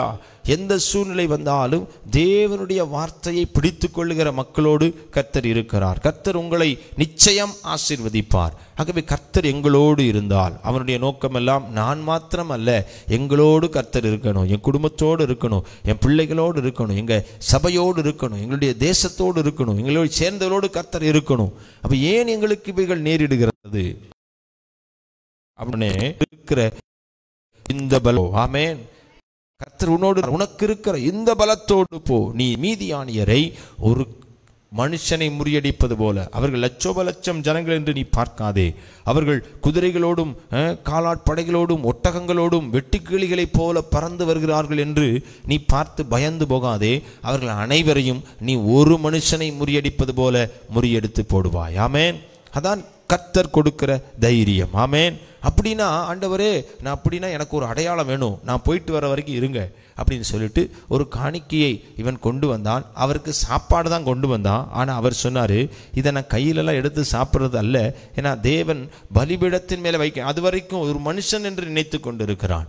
எந்த சூழ்நிலை வந்தாலும் தேவனுடைய வார்த்தையை பிடித்து கொள்ளுகிற மக்களோடு கர்த்தர் இருக்கிறார். கர்த்தர் உங்களை நிச்சயம் ஆசீர்வதிப்பார். ஆகவே கர்த்தர் எங்களோடு இருந்தால் அவனுடைய நோக்கமெல்லாம் நான் மாத்திரம் அல்ல, எங்களோடு கர்த்தர் இருக்கணும், என் குடும்பத்தோடு இருக்கணும், என் பிள்ளைகளோடு இருக்கணும், எங்கள் சபையோடு இருக்கணும், எங்களுடைய தேசத்தோடு இருக்கணும், எங்களோடு சேர்ந்தவரோடு கர்த்தர் இருக்கணும். அப்போ ஏன் எங்களுக்கு இவைகள் நேரிடுகிறது அப்படின்னே இருக்கிற இந்த பலம், ஆமென், கர்த்தர் உன்னோடு, உனக்கு இருக்கிற இந்த பலத்தோடு போ. நீ மீதியானியரை ஒரு மனுஷனை முறியடிப்பது போல, அவர்கள் லட்சோப லட்சம் ஜனங்கள் என்று நீ பார்க்காதே, அவர்கள் குதிரைகளோடும் காலாட்படைகளோடும் ஒட்டகங்களோடும் வெட்டுக்கிளிகளைப் போல பறந்து வருகிறார்கள் என்று நீ பார்த்து பயந்து போகாதே. அவர்கள் அனைவரையும் நீ ஒரு மனுஷனை முறியடிப்பது போல முறியடித்து போடுவாய். ஆமென். அதான் கர்த்தர் கொடுக்கிற தைரியம். ஆமென். அப்படின்னா ஆண்டவரே, நான் அப்படின்னா எனக்கு ஒரு அடையாளம் வேணும், நான் போயிட்டு வர வரைக்கும் இருங்க அப்படின்னு சொல்லிட்டு ஒரு காணிக்கையை இவன் கொண்டு வந்தான். அவருக்கு சாப்பாடு தான் கொண்டு வந்தான். ஆனால் அவர் சொன்னார், இதை நான் கையிலெல்லாம் எடுத்து சாப்பிட்றது அல்ல, ஏன்னா தேவன் பலிபீடத்தின் மேலே வைக்க, அது வரைக்கும் ஒரு மனுஷன் என்று நினைத்து கொண்டு இருக்கிறான்.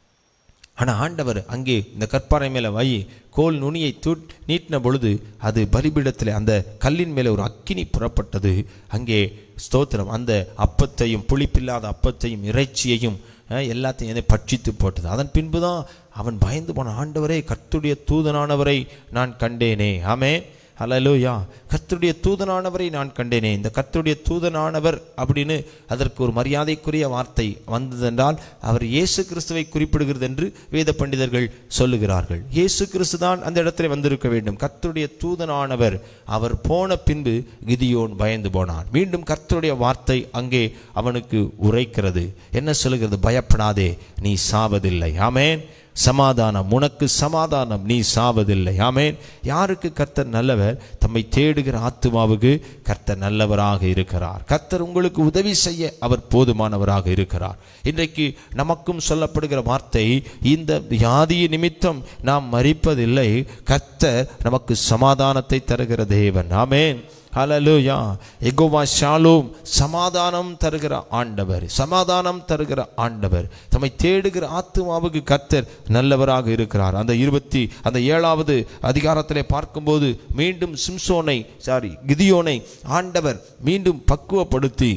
ஆனால் ஆண்டவர் அங்கே இந்த கற்பாறை மேலே வை கோல் நுனியை தூ நீட்டின பொழுது அது பலிபீடத்தில் அந்த கல்லின் மேலே ஒரு அக்கினி புறப்பட்டது. அங்கே ஸ்தோத்திரம், அந்த அப்பத்தையும் புளிப்பில்லாத அப்பத்தையும் இறைச்சியையும் எல்லாத்தையும் பட்சித்து போட்டது. அதன் பின்பு தான் அவன் பயந்து போன, ஆண்டவரே, கர்த்தருடைய தூதனானவரை நான் கண்டேனே. ஆமென். அல்லேலூயா. கர்த்தருடைய தூதனானவரை நான் கண்டேனே. இந்த கர்த்தருடைய தூதனானவர் அப்படின்னு அதற்கு ஒரு மரியாதைக்குரிய வார்த்தை வந்ததென்றால் அவர் இயேசு கிறிஸ்துவை குறிப்பிடுகிறது என்று வேத பண்டிதர்கள் சொல்லுகிறார்கள். இயேசு கிறிஸ்து தான் அந்த இடத்துல வந்திருக்க வேண்டும். கர்த்தருடைய தூதனானவர் அவர் போன பின்பு கிதியோன் பயந்து போனான். மீண்டும் கர்த்தருடைய வார்த்தை அங்கே அவனுக்கு உரைக்கிறது. என்ன சொல்லுகிறது? பயப்படாதே, நீ சாவதில்லை. ஆமென். சமாதானம், உனக்கு சமாதானம், நீ சாவதில்லை. ஆமென். யாருக்கு கர்த்தர் நல்லவர்? தம்மை தேடுகிற ஆத்துமாவுக்கு கர்த்தர் நல்லவராக இருக்கிறார். கர்த்தர் உங்களுக்கு உதவி செய்ய அவர் போதுமானவராக இருக்கிறார். இன்றைக்கு நமக்கும் சொல்லப்படுகிற வார்த்தை, இந்த வியாதி நிமித்தம் நாம் மரிப்பதில்லை, கர்த்தர் நமக்கு சமாதானத்தை தருகிற தேவன். ஆமென். ஹல்லேலூயா. யெகோவா ஷாலோம், சமாதானம் தருகிற ஆண்டவர், சமாதானம் தருகிற ஆண்டவர். தம்மை தேடுகிற ஆத்துமாவுக்கு கர்த்தர் நல்லவராக இருக்கிறார். அந்த இருபத்தி அந்த ஏழாவது அதிகாரத்திலே பார்க்கும்போது மீண்டும் சிம்சோனை சாரி கிதியோனை ஆண்டவர் மீண்டும் பக்குவப்படுத்தி,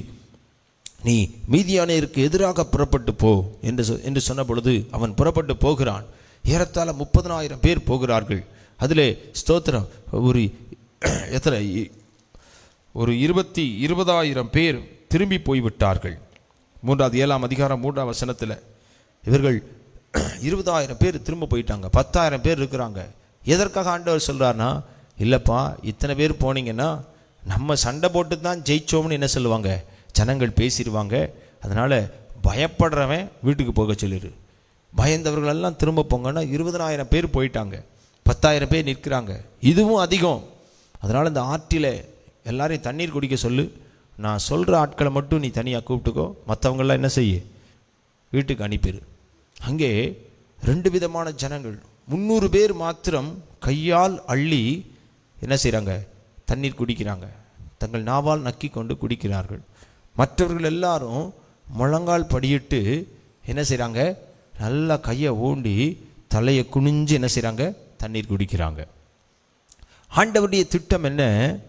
நீ மீதியானியருக்கு எதிராக புறப்பட்டு போ என்று என்று சொன்ன பொழுது அவன் புறப்பட்டு போகிறான். ஏறத்தாழ முப்பதனாயிரம் பேர் போகிறார்கள். அதிலே ஸ்தோத்திரம் ஒரு எத்தனை ஒரு இருபத்தி இருபதாயிரம் பேர் திரும்பி போய்விட்டார்கள். மூன்றாவது ஏழாம் அதிகாரம் மூன்றாம் வசனத்தில் இவர்கள் இருபதாயிரம் பேர் திரும்ப போயிட்டாங்க. பத்தாயிரம் பேர் இருக்கிறாங்க. எதற்காக ஆண்டவர் சொல்கிறார்னா, இல்லைப்பா, இத்தனை பேர் போனீங்கன்னா நம்ம சண்டை போட்டு தான் ஜெயிச்சோம்னு என்ன சொல்லுவாங்க, ஜனங்கள் பேசிடுவாங்க. அதனால் பயப்படுறவன் வீட்டுக்கு போக சொல்லிடு. பயந்தவர்களெல்லாம் திரும்ப போங்கன்னா இருபதனாயிரம் பேர் போயிட்டாங்க, பத்தாயிரம் பேர் நிற்கிறாங்க. இதுவும் அதிகம். அதனால் இந்த ஆற்றில் எல்லாரையும் தண்ணீர் குடிக்க சொல்லு, நான் சொல்கிற ஆட்களை மட்டும் நீ தனியாக கூப்பிட்டுக்கோ, மற்றவங்களாம் என்ன செய்ய, வீட்டுக்கு அனுப்பிடு. அங்கே ரெண்டு விதமான ஜனங்கள், முந்நூறு பேர் மாத்திரம் கையால் அள்ளி என்ன செய்கிறாங்க, தண்ணீர் குடிக்கிறாங்க, தங்கள் நாவால் நக்கி கொண்டு குடிக்கிறார்கள். மற்றவர்கள் எல்லாரும் முழங்கால் படியிட்டு என்ன செய்கிறாங்க, நல்லா கையை ஊண்டி தலையை குனிஞ்சு என்ன செய்கிறாங்க, தண்ணீர் குடிக்கிறாங்க. ஆண்டவருடைய திட்டம் என்ன?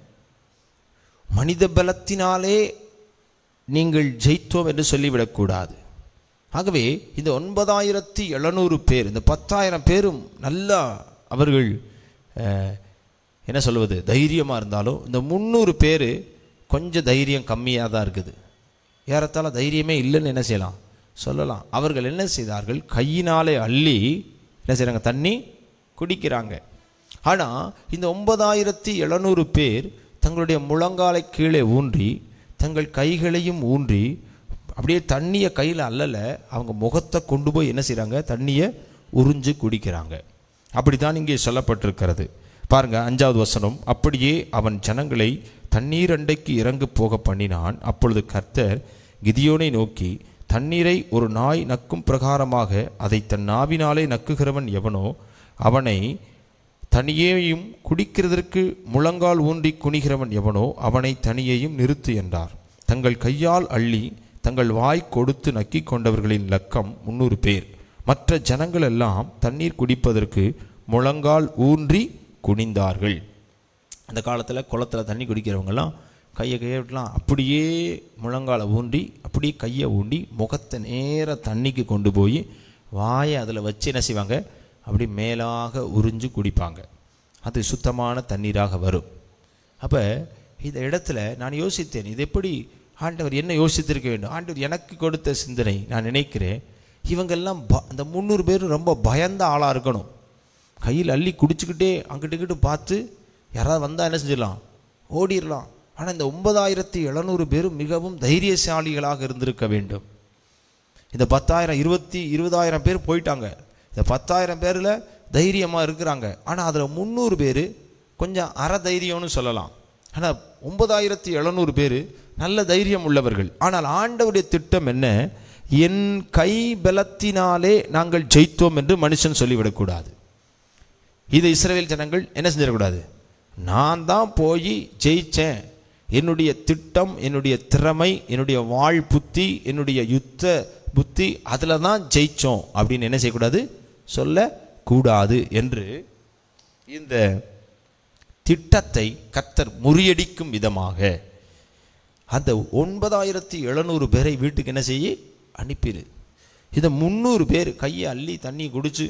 மனித பலத்தினாலே நீங்கள் ஜெயித்தோம் என்று சொல்லிவிடக்கூடாது. ஆகவே இந்த ஒன்பதாயிரத்தி எழுநூறு பேர், இந்த பத்தாயிரம் பேரும் நல்லா அவர்கள் என்ன சொல்வது தைரியமாக இருந்தாலும், இந்த முந்நூறு பேர் கொஞ்சம் தைரியம் கம்மியாக தான் இருக்குது. ஏறத்தாழ தைரியமே இல்லைன்னு என்ன செய்யலாம், சொல்லலாம். அவர்கள் என்ன செய்தார்கள், கையினாலே அள்ளி என்ன செய்கிறாங்க, தண்ணி குடிக்கிறாங்க. ஆனால் இந்த ஒன்பதாயிரத்தி எழுநூறு பேர் தங்களுடைய முழங்காலை கீழே ஊன்றி தங்கள் கைகளையும் ஊன்றி அப்படியே தண்ணியை கையில் அல்லலை, அவங்க முகத்தை கொண்டு போய் என்ன செய்கிறாங்க, தண்ணியை உறிஞ்சு குடிக்கிறாங்க. அப்படி தான் இங்கே சொல்லப்பட்டிருக்கிறது. பாருங்கள் அஞ்சாவது வசனம், அப்படியே அவன் ஜனங்களை தண்ணீர் அண்டைக்கு இறங்கு போக பண்ணினான். அப்பொழுது கர்த்தர் கிதியோனை நோக்கி, தண்ணீரை ஒரு நாய் நக்கும் பிரகாரமாக அதை தன் நாவினாலே நக்குகிறவன் எவனோ அவனை, தனியேயும் குடிக்கிறதற்கு முழங்கால் ஊன்றி குனிகிறவன் எவனோ அவனை தனியேயும் நிறுத்து என்றார். தங்கள் கையால் அள்ளி தங்கள் வாய் கொடுத்து நக்கி கொண்டவர்களின் லக்கம் முன்னூறு பேர். மற்ற ஜனங்கள் எல்லாம் தண்ணீர் குடிப்பதற்கு முழங்கால் ஊன்றி குனிந்தார்கள். அந்த காலத்தில் குளத்தில் தண்ணி குடிக்கிறவங்கெல்லாம் கையை கையை விட்டலாம் அப்படியே முழங்காலை ஊன்றி அப்படியே கையை ஊண்டி முகத்தை நேராக தண்ணிக்கு கொண்டு போய் வாயை அதில் வச்சு என்ன செய்வாங்க, அப்படி மேலாக உறிஞ்சு குடிப்பாங்க. அது சுத்தமான தண்ணீராக வரும். அப்போ இந்த இடத்துல நான் யோசித்தேன், இது எப்படி ஆண்டவர் என்ன யோசித்திருக்க வேண்டும்? ஆண்டவர் எனக்கு கொடுத்த சிந்தனை நான் நினைக்கிறேன், இவங்கெல்லாம் ப இந்த முந்நூறு பேர் ரொம்ப பயந்த ஆளாக இருக்கணும். கையில் அள்ளி குடிச்சுக்கிட்டே அங்கிட்டுக்கிட்டு பார்த்து யாராவது வந்தால் என்ன செஞ்சிடலாம், ஓடிடலாம். ஆனால் இந்த ஒன்பதாயிரத்தி எழுநூறு பேரும் மிகவும் தைரியசாலிகளாக இருந்திருக்க வேண்டும். இந்த பத்தாயிரம் இருபத்தி இருபதாயிரம் பேர் போயிட்டாங்க, இந்த பத்தாயிரம் பேரில் தைரியமாக இருக்கிறாங்க. ஆனால் அதில் முந்நூறு பேர் கொஞ்சம் அற தைரியம்னு சொல்லலாம். ஆனால் ஒன்பதாயிரத்தி எழுநூறு பேர் நல்ல தைரியம் உள்ளவர்கள். ஆனால் ஆண்டவருடைய திட்டம் என்ன? என் கை பலத்தினாலே நாங்கள் ஜெயித்தோம் என்று மனுஷன் சொல்லிவிடக்கூடாது. இது இஸ்ரவேல் ஜனங்கள் என்ன செஞ்சிடக்கூடாது, நான் தான் போய் ஜெயித்தேன், என்னுடைய திட்டம், என்னுடைய திறமை, என்னுடைய வாழ் புத்தி, என்னுடைய யுத்த புத்தி, அதில் தான் ஜெயித்தோம் அப்படின்னு என்ன செய்யக்கூடாது, சொல்லக்கூடாது என்று இந்த திட்டத்தை கர்த்தர் முறியடிக்கும் விதமாக அந்த ஒன்பதாயிரத்தி எழுநூறு பேரை வீட்டுக்கு என்ன செய்ய அனுப்பிடு. இந்த முந்நூறு பேர் கையை அள்ளி தண்ணி குடிச்சு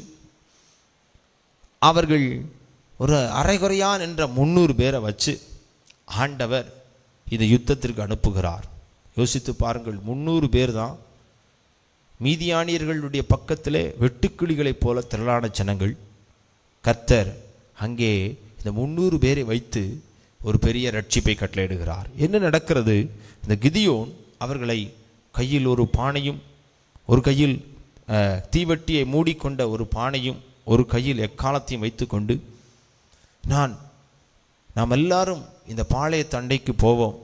அவர்கள் ஒரு அரைகுறையான் என்ற முந்நூறு பேரை வச்சு ஆண்டவர் இந்த யுத்தத்திற்கு அனுப்புகிறார். யோசித்து பாருங்கள், முந்நூறு பேர் தான். மீதியானியர்களுடைய பக்கத்திலே வெட்டுக்கிளிகளைப் போல திரளான ஜனங்கள். கர்த்தர் அங்கே இந்த முந்நூறு பேரை வைத்து ஒரு பெரிய ரட்சிப்பை கட்டளையிடுகிறார். என்ன நடக்கிறது? இந்த கிதியோன் அவர்களை கையில் ஒரு பானையும், ஒரு கையில் தீவட்டியை மூடிக்கொண்ட ஒரு பானையும், ஒரு கையில் எக்காலத்தையும் வைத்து கொண்டு, நான் நாம் எல்லாரும் இந்த பாளைய தண்டைக்கு போவோம்,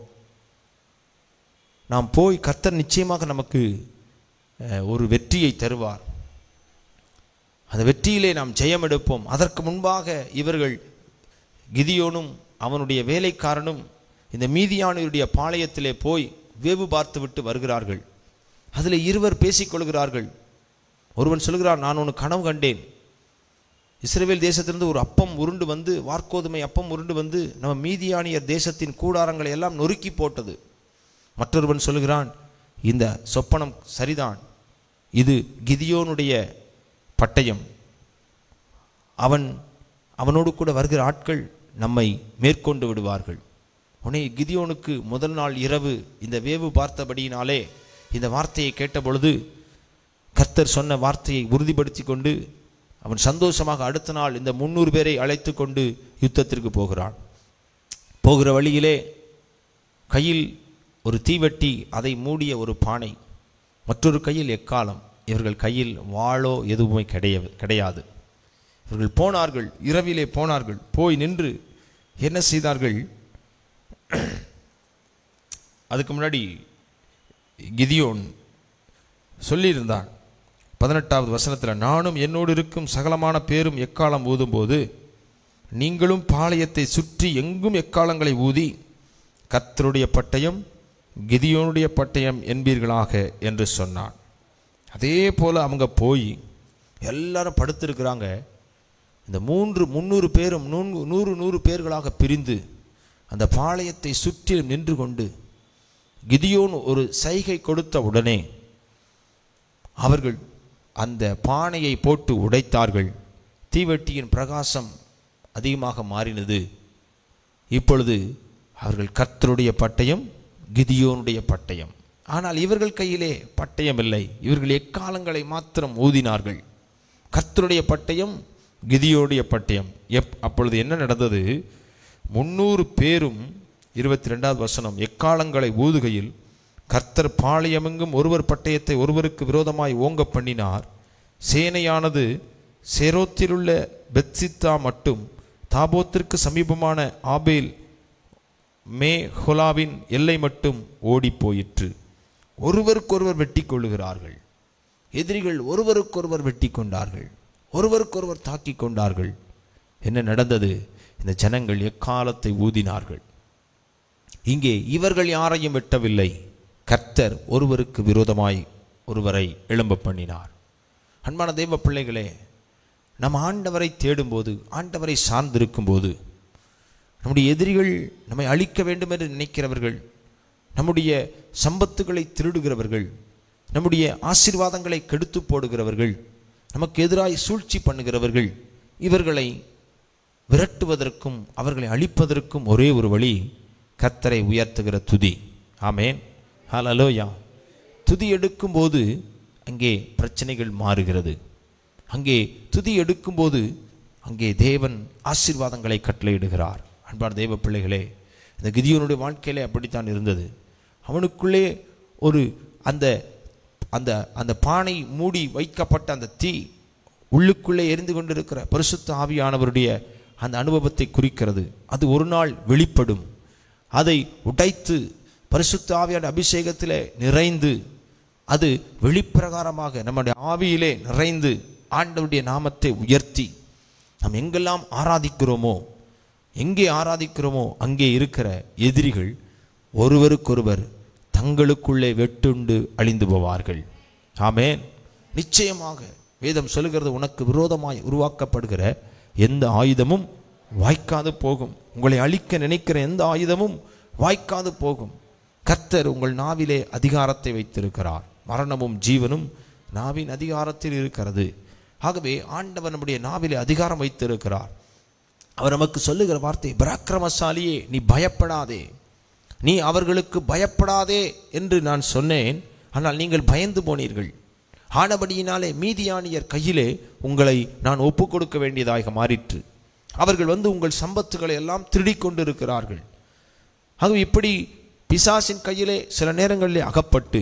நாம் போய் கர்த்தர் நிச்சயமாக நமக்கு ஒரு வெற்றியை தருவார், அந்த வெற்றியிலே நாம் ஜெயம் எடுப்போம். அதற்கு முன்பாக இவர்கள் கிதியோனும் அவனுடைய வேலைக்காரனும் இந்த மீதியானியருடைய பாளையத்திலே போய் வேவு பார்த்து விட்டு வருகிறார்கள். அதில் இருவர் பேசிக்கொள்கிறார்கள். ஒருவன் சொல்கிறார், நான் ஒன்று கனவு கண்டேன், இஸ்ரவேல் தேசத்திலிருந்து ஒரு அப்பம் உருண்டு வந்து, வார்கோதுமை அப்பம் உருண்டு வந்து நம்ம மீதியானியர் தேசத்தின் கூடாரங்களை எல்லாம் நொறுக்கி போட்டது. மற்றொருவன் சொல்கிறான், இந்த சொப்பனம் சரிதான், இது கிதியோனுடைய பட்டயம், அவன் அவனோடு கூட வருகிற ஆட்கள் நம்மை மேற்கொண்டு விடுவார்கள். உடனே கிதியோனுக்கு முதல் நாள் இரவு இந்த வேவு பார்த்தபடியினாலே இந்த வார்த்தையை கேட்ட பொழுது கர்த்தர் சொன்ன வார்த்தையை உறுதிப்படுத்தி கொண்டு அவன் சந்தோஷமாக அடுத்த நாள் இந்த முந்நூறு பேரை அழைத்து கொண்டு யுத்தத்திற்கு போகிறான். போகிற வழியிலே கையில் ஒரு தீவட்டி, அதை மூடிய ஒரு பானை, மற்றொரு கையில் எக்காலம். இவர்கள் கையில் வாளோ எதுவுமே கிடையாது கிடையாது இவர்கள் போனார்கள், இரவிலே போனார்கள். போய் நின்று என்ன செய்தார்கள்? அதுக்கு முன்னாடி கிதியோன் சொல்லியிருந்தான் பதினெட்டாவது வசனத்தில், நானும் என்னோடு இருக்கும் சகலமான பேரும் எக்காலம் ஊதும்போது நீங்களும் பாளையத்தை சுற்றி எங்கும் எக்காலங்களை ஊதி கர்த்தருடைய பட்டயம் கிதியோனுடைய பட்டயம் என்பீர்களாக என்று சொன்னான். அதே போல் அவங்க போய் எல்லாரும் படுத்திருக்கிறாங்க. இந்த மூன்று முந்நூறு பேரும் நூறு நூறு நூறு பேர்களாக பிரிந்து அந்த பாளையத்தை சுற்றி நின்று கொண்டு கிதியோன் ஒரு சைகை கொடுத்த உடனே அவர்கள் அந்த பானையை போட்டு உடைத்தார்கள். தீவட்டியின் பிரகாசம் அதிகமாக மாறினது. இப்பொழுது அவர்கள் கர்த்தருடைய பட்டயம் கிதியோனுடைய பட்டயம். ஆனால் இவர்கள் கையிலே பட்டயம் இல்லை, இவர்கள் எக்காலங்களை மாத்திரம் ஊதினார்கள். கர்த்தருடைய பட்டயம் கிதியோனுடைய பட்டயம். எப் அப்பொழுது என்ன நடந்தது? முந்நூறு பேரும் இருபத்தி ரெண்டாவது வசனம், எக்காலங்களை ஊதுகையில் கர்த்தர் பாளையமெங்கும் ஒருவர் பட்டயத்தை ஒருவருக்கு விரோதமாய் ஓங்க பண்ணினார். சேனையானது சேரோத்திலுள்ள பெத்சித்தா மட்டும் தாபோத்திற்கு சமீபமான ஆபேல் மே ஹொலாவின் எல்லை மட்டும் ஓடி போயிற்று. ஒருவருக்கொருவர் வெட்டி கொள்ளுகிறார்கள். எதிரிகள் ஒருவருக்கொருவர் வெட்டி கொண்டார்கள், ஒருவருக்கொருவர் தாக்கி கொண்டார்கள். என்ன நடந்தது? இந்த ஜனங்கள் எக்காலத்தை ஊதினார்கள். இங்கே இவர்கள் யாரையும் வெட்டவில்லை, கர்த்தர் ஒருவருக்கு விரோதமாய் ஒருவரை எழும்ப பண்ணினார். அன்பான தெய்வ பிள்ளைகளே, நம் ஆண்டவரை தேடும்போது, ஆண்டவரை சார்ந்திருக்கும் போது, நம்முடைய எதிரிகள் நம்மை அழிக்க வேண்டும் என்று நினைக்கிறவர்கள், நம்முடைய சம்பத்துகளை திருடுகிறவர்கள், நம்முடைய ஆசீர்வாதங்களை கெடுத்து போடுகிறவர்கள், நமக்கு எதிராய் சூழ்ச்சி பண்ணுகிறவர்கள், இவர்களை விரட்டுவதற்கும் அவர்களை அழிப்பதற்கும் ஒரே ஒரு வழி கர்த்தரை உயர்த்துகிற துதி. ஆமென், ஹல்லேலூயா. துதி எடுக்கும்போது அங்கே பிரச்சனைகள் மாறுகிறது. அங்கே துதி எடுக்கும்போது அங்கே தேவன் ஆசீர்வாதங்களை கட்டளையிடுகிறார். அன்பான தெய்வ பிள்ளைகளே, இந்த கிதியோனுடைய வாழ்க்கையிலே அப்படித்தான் இருந்தது. அவனுக்குள்ளே ஒரு அந்த அந்த அந்த பானை மூடி வைக்கப்பட்ட அந்த தீ உள்ளுக்குள்ளே எரிந்து கொண்டிருக்கிற பரிசுத்த ஆவியானவருடைய அந்த அனுபவத்தை குறிக்கிறது. அது ஒரு நாள் வெளிப்படும். அதை உடைத்து பரிசுத்த ஆவியான அபிஷேகத்திலே நிறைந்து அது வெளிப்பிரகாரமாக நம்முடைய ஆவியிலே நிறைந்து ஆண்டவருடைய நாமத்தை உயர்த்தி நாம் எங்கெல்லாம் ஆராதிக்கிறோமோ, எங்கே ஆராதிக்கிறோமோ அங்கே இருக்கிற எதிரிகள் ஒருவருக்கொருவர் தங்களுக்குள்ளே வெட்டுண்டு அழிந்து போவார்கள். ஆமென். நிச்சயமாக வேதம் சொல்லுகிறது, உனக்கு விரோதமாய் உருவாக்கப்படுகிற எந்த ஆயுதமும் வாய்க்காது போகும். உங்களை அழிக்க நினைக்கிற எந்த ஆயுதமும் வாய்க்காது போகும். கர்த்தர் உங்கள் நாவிலே அதிகாரத்தை வைத்திருக்கிறார். மரணமும் ஜீவனும் நாவின் அதிகாரத்தில் இருக்கிறது. ஆகவே ஆண்டவர் நம்முடைய நாவிலே அதிகாரம் வைத்திருக்கிறார். அவர் நமக்கு சொல்லுகிற வார்த்தை, பராக்கிரமசாலியே நீ பயப்படாதே, நீ அவர்களுக்கு பயப்படாதே என்று நான் சொன்னேன். ஆனால் நீங்கள் பயந்து போனீர்கள். ஆனபடியினாலே மீதியானியர் கையிலே உங்களை நான் ஒப்பு கொடுக்க வேண்டியதாக மாறிற்று. அவர்கள் வந்து உங்கள் சம்பத்துக்களை எல்லாம் திருடி கொண்டு இருக்கிறார்கள். ஆகவே இப்படி பிசாசின் கையிலே சில நேரங்களிலே அகப்பட்டு,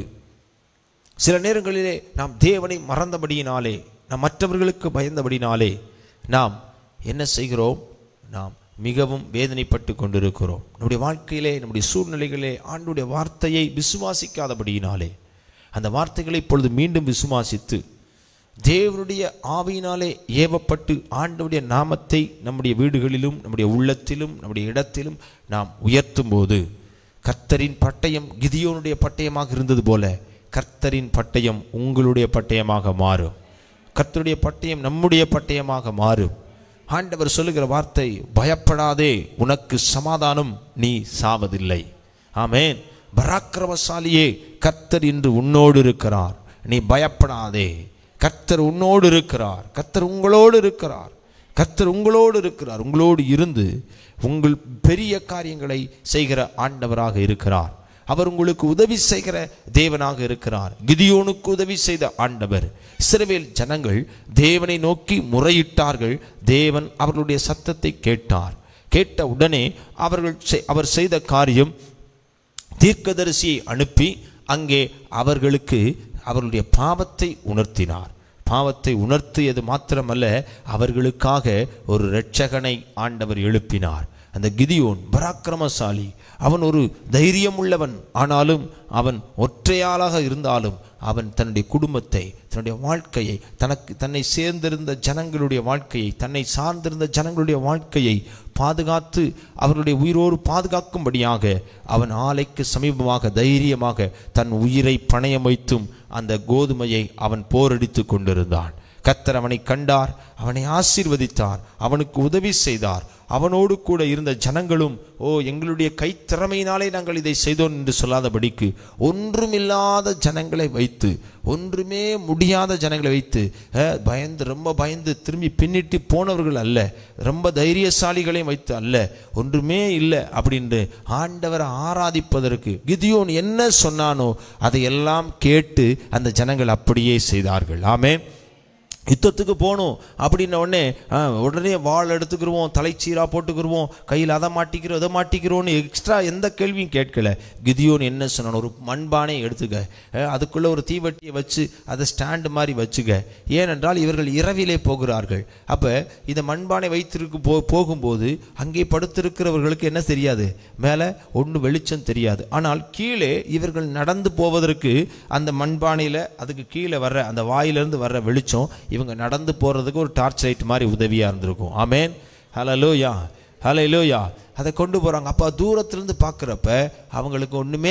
சில நேரங்களிலே நாம் தேவனை மறந்தபடியினாலே, நாம் மற்றவர்களுக்கு பயந்தபடினாலே நாம் என்ன செய்கிறோம்? நாம் மிகவும் வேதனைப்பட்டு கொண்டிருக்கிறோம். நம்முடைய வாழ்க்கையிலே, நம்முடைய சூழ்நிலைகளே ஆண்டவருடைய வார்த்தையை விசுவாசிக்காதபடியினாலே, அந்த வார்த்தைகளை இப்பொழுது மீண்டும் விசுவாசித்து தேவனுடைய ஆவியினாலே ஏவப்பட்டு ஆண்டவருடைய நாமத்தை நம்முடைய வீடுகளிலும் நம்முடைய உள்ளத்திலும் நம்முடைய இடத்திலும் நாம் உயர்த்தும் போது கர்த்தரின் பட்டயம் கிதியோனுடைய பட்டயமாக இருந்தது போல கர்த்தரின் பட்டயம் உங்களுடைய பட்டயமாக மாறும். கர்த்தருடைய பட்டயம் நம்முடைய பட்டயமாக மாறும். ஆண்டவர் சொல்லுகிற வார்த்தை, பயப்படாதே, உனக்கு சமாதானம், நீ சாவதில்லை. ஆமென். பராக்கிரமசாலியே, கர்த்தர் இன்று உன்னோடு இருக்கிறார், நீ பயப்படாதே. கர்த்தர் உன்னோடு இருக்கிறார், கர்த்தர் உங்களோடு இருக்கிறார், கர்த்தர் உங்களோடு இருக்கிறார். உங்களோடு இருந்து உங்கள் பெரிய காரியங்களை செய்கிற ஆண்டவராக இருக்கிறார். அவர் உங்களுக்கு உதவி செய்கிற தேவனாக இருக்கிறார். கிதியோனுக்கு உதவி செய்த ஆண்டவர். இஸ்ரவேல் ஜனங்கள் தேவனை நோக்கி முறையிட்டார்கள். தேவன் அவர்களுடைய சத்தத்தை கேட்டார். கேட்ட உடனே அவர்கள் அவர் செய்த காரியம், தீர்க்கதரிசியை அனுப்பி அங்கே அவர்களுக்கு அவர்களுடைய பாவத்தை உணர்த்தினார். பாவத்தை உணர்த்தியது மாத்திரமல்ல, அவர்களுக்காக ஒரு இரட்சகனை ஆண்டவர் எழுப்பினார். அந்த கிதியோன் பராக்கிரமசாலி, அவன் ஒரு தைரியம் உள்ளவன். ஆனாலும் அவன் ஒற்றையாளாக இருந்தாலும் அவன் தன்னுடைய குடும்பத்தை, தன்னுடைய வாழ்க்கையை, தனக்கு தன்னை சேர்ந்திருந்த ஜனங்களுடைய வாழ்க்கையை, தன்னை சார்ந்திருந்த ஜனங்களுடைய வாழ்க்கையை பாதுகாத்து அவர்களுடைய உயிரோடு பாதுகாக்கும்படியாக அவன் ஆலைக்கு சமீபமாக தைரியமாக தன் உயிரை பணயம் வைத்தும் அந்த கோதுமையை அவன் போரடித்து கொண்டிருந்தான். கர்த்தர் அவனை கண்டார், அவனை ஆசீர்வதித்தார், அவனுக்கு உதவி செய்தார். அவனோடு கூட இருந்த ஜனங்களும், ஓ எங்களுடைய கைத்திறமையினாலே நாங்கள் இதை செய்தோம் என்று சொல்லாதபடிக்கு ஒன்றுமில்லாத ஜனங்களை வைத்து, ஒன்றுமே முடியாத ஜனங்களை வைத்து, பயந்து ரொம்ப பயந்து திரும்பி பின்னிட்டு போனவர்கள் அல்ல, ரொம்ப தைரியசாலிகளையும் வைத்து அல்ல, ஒன்றுமே இல்லை அப்படின்னு ஆண்டவரை ஆராதிப்பதற்கு கிதியோன் என்ன சொன்னானோ அதையெல்லாம் கேட்டு அந்த ஜனங்கள் அப்படியே செய்தார்கள். ஆமென். யுத்தத்துக்கு போகணும் அப்படின்ன உடனே உடனே வாள் எடுத்துக்கிடுவோம், தலைச்சீராக போட்டுக்கிடுவோம், கையில் அதை மாட்டிக்கிறோம் அதை மாட்டிக்கிறோன்னு எக்ஸ்ட்ரா எந்த கேள்வியும் கேட்கல. கிதியோன் என்ன சொன்னான்? ஒரு மண்பானை எடுத்துக்க, அதுக்குள்ளே ஒரு தீவட்டியை வச்சு அதை ஸ்டாண்டு மாதிரி வச்சுக்க. ஏனென்றால் இவர்கள் இரவிலே போகிறார்கள். அப்போ இந்த மண்பானை வைத்திருக்கு போ போகும்போது அங்கே படுத்திருக்கிறவர்களுக்கு என்ன தெரியாது? மேலே ஒன்று வெளிச்சம் தெரியாது. ஆனால் கீழே இவர்கள் நடந்து போவதற்கு அந்த மண்பானையில் அதுக்கு கீழே வர்ற அந்த வாயிலிருந்து வர்ற வெளிச்சம் இவங்க நடந்து போகிறதுக்கு ஒரு டார்ச் லைட் மாதிரி உதவியாக இருந்திருக்கும். ஆமென். ஹல்லேலூயா, ஹல்லேலூயா. அதை கொண்டு போகிறாங்க. அப்போ தூரத்துலேருந்து பார்க்குறப்ப அவங்களுக்கு ஒன்றுமே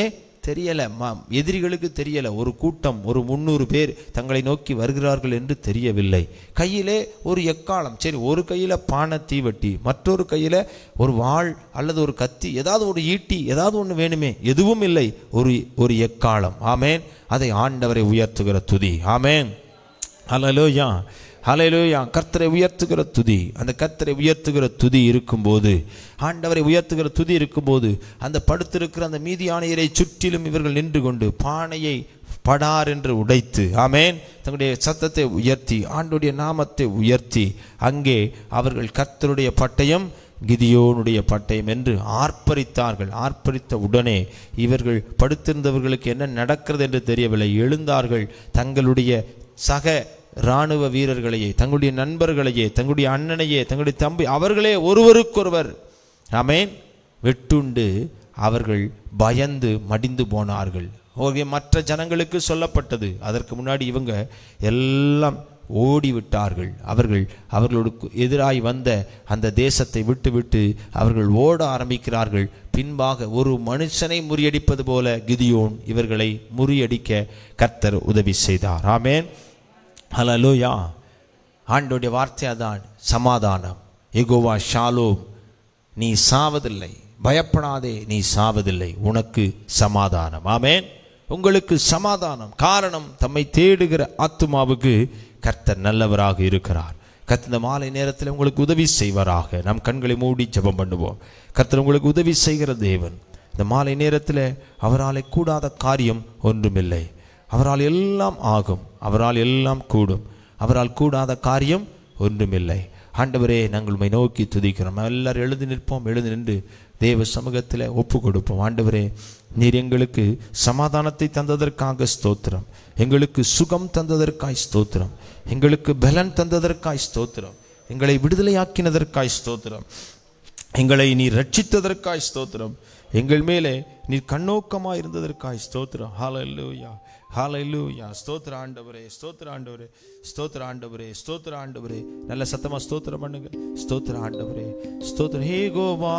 தெரியலை, எதிரிகளுக்கு தெரியலை. ஒரு கூட்டம், ஒரு முந்நூறு பேர் தங்களை நோக்கி வருகிறார்கள் என்று தெரியவில்லை. கையிலே ஒரு எக்காலம், சரி ஒரு கையில் பானை தீவட்டி, மற்றொரு கையில் ஒரு வாள் அல்லது ஒரு கத்தி, ஏதாவது ஒரு ஈட்டி, ஏதாவது ஒன்று வேணுமே, எதுவும் இல்லை, ஒரு ஒரு எக்காலம். ஆமேன். அதை ஆண்டவரை உயர்த்துகிற துதி. ஆமேன். ஹல்லேலூயா, ஹல்லேலூயா. கர்த்தரை உயர்த்துகிற துதி, அந்த கர்த்தரை உயர்த்துகிற துதி இருக்கும்போது, ஆண்டவரை உயர்த்துகிற துதி இருக்கும்போது, அந்த படுத்திருக்கிற அந்த மீதியானியரை சுற்றிலும் இவர்கள் நின்று கொண்டு பானையை படார் என்று உடைத்து, ஆமேன், தங்களுடைய சத்தத்தை உயர்த்தி ஆண்டுடைய நாமத்தை உயர்த்தி, அங்கே அவர்கள் கர்த்தருடைய பட்டயம் கிதியோனுடைய பட்டயம் என்று ஆர்ப்பரித்தார்கள். ஆர்ப்பரித்த உடனே இவர்கள் படுத்திருந்தவர்களுக்கு என்ன நடக்கிறது என்று தெரியவில்லை. எழுந்தார்கள். தங்களுடைய சக இராணுவ வீரர்களையே, தங்களுடைய நண்பர்களையே, தங்களுடைய அண்ணனையே, தங்களுடைய தம்பி, அவர்களே ஒருவருக்கொருவர் ஆமேன் வெட்டுண்டு அவர்கள் பயந்து மடிந்து போனார்கள். மற்ற ஜனங்களுக்கு சொல்லப்பட்டது. அதற்கு முன்னாடி இவங்க எல்லாம் ஓடிவிட்டார்கள். அவர்கள் அவர்களுக்கு எதிராய் வந்த அந்த தேசத்தை விட்டு விட்டு அவர்கள் ஓட ஆரம்பிக்கிறார்கள். பின்பாக ஒரு மனுஷனை முறியடிப்பது போல கிதியோன் இவர்களை முறியடிக்க கர்த்தர் உதவி செய்தார். ஆமேன். ஹல்லேலூயா. ஆண்டவருடைய வார்த்தை அதான், சமாதானம். யெகோவா ஷாலோம், நீ சாவதில்லை, பயப்படாதே, நீ சாவதில்லை, உனக்கு சமாதானம். ஆமேன். உங்களுக்கு சமாதானம். காரணம், தம்மை தேடுகிற ஆத்துமாவுக்கு கர்த்தர் நல்லவராக இருக்கிறார். கர்த்தர் இந்த மாலை நேரத்தில் உங்களுக்கு உதவி செய்வாராக. நம் கண்களை மூடி ஜெபம் பண்ணுவோம். கர்த்தர் உங்களுக்கு உதவி செய்கிற தேவன். இந்த மாலை நேரத்தில் அவரால் கூடாத காரியம் ஒன்றுமில்லை. அவரால் எல்லாம் ஆகும், அவரால் எல்லாம் கூடும், அவரால் கூடாத காரியம் ஒன்றுமில்லை. ஆண்டவரே, நாங்கள் உம்மை நோக்கி துதிக்கிறோம். எல்லாரும் எழுந்து நிற்போம். எழுந்து நின்று தேவ சமூகத்தில் ஒப்பு கொடுப்போம். ஆண்டவரே, நீர் எங்களுக்கு சமாதானத்தை தந்ததற்காக ஸ்தோத்திரம், எங்களுக்கு சுகம் தந்ததற்காய் ஸ்தோத்திரம், எங்களுக்கு பலன் தந்ததற்காய் ஸ்தோத்திரம், எங்களை விடுதலையாக்கினதற்காய் ஸ்தோத்திரம், எங்களை நீர் ரட்சித்ததற்காய் ஸ்தோத்திரம், எங்கள் மேலே நீர் கண்ணோக்கமாக இருந்ததற்காய் ஸ்தோத்திரம். ஹல்லேலூயா, ஹல்லேலூயா. ஸ்தோத்திர ஆண்டவரே, ஸ்தோத்திர ஆண்டவரே, ஸ்தோத்திர ஆண்டவரே, ஸ்தோத்திர ஆண்டவரே. நல்ல சத்தமா ஸ்தோத்திரம் பண்ணுங்க. ஸ்தோத்திர ஆண்டவரே, ஸ்தோத்திரம். யெகோவா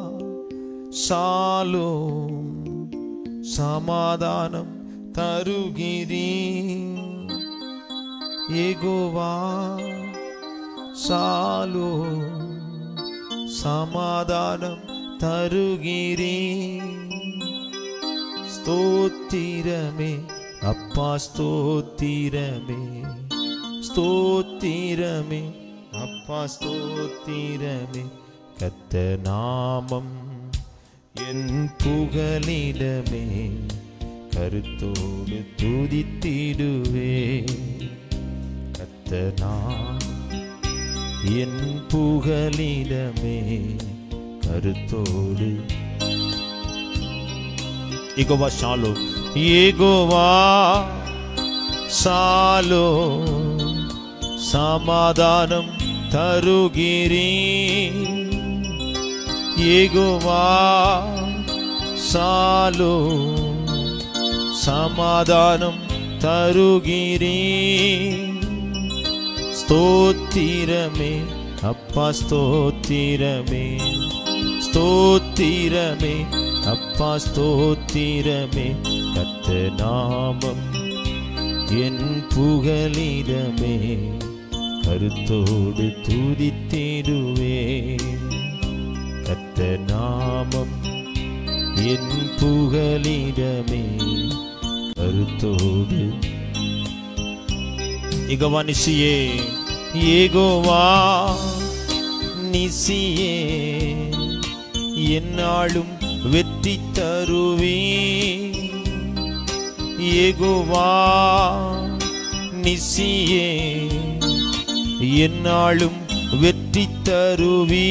ஷாலோம், சமாதானம் தருகிறீர். யெகோவா ஷாலோம், சமாதானம் தருகிறீர். ஸ்தோத்திரமே அப்பா, ஸ்தோத்திரமே, ஸ்தோத்திரமே அப்பா, ஸ்தோத்திரமே. கர்த்தர் நாமம் என் புகலிடமே, கருத்தோடு துதித்திடுவே. கர்த்தர் நாமம் என் புகலிடமே, கருத்தோடு. யெகோவா ஷாலோம், யெகோவா ஷாலோம், சமாதானம் தருகிறீர். யெகோவா ஷாலோம், சமாதானம் தருகிறீர். ஸ்தோத்திரமே அப்பா, ஸ்தோத்திரமே, ஸ்தோத்திரமே அப்பா, ஸ்தோத்திரமே. கர்த்தர் நாமம் என் புகலிடமே, கருத்தோடு துதித்திடுவே. கர்த்தர் நாமம் என் புகலிடமே, கருத்தோடு. யெகோவா நிசியே, யெகோவா நிசியே, என்னாலும் வெற்றி தருவே. யெகோவா நிசியே, என்னாலும் வெற்றி தருவே.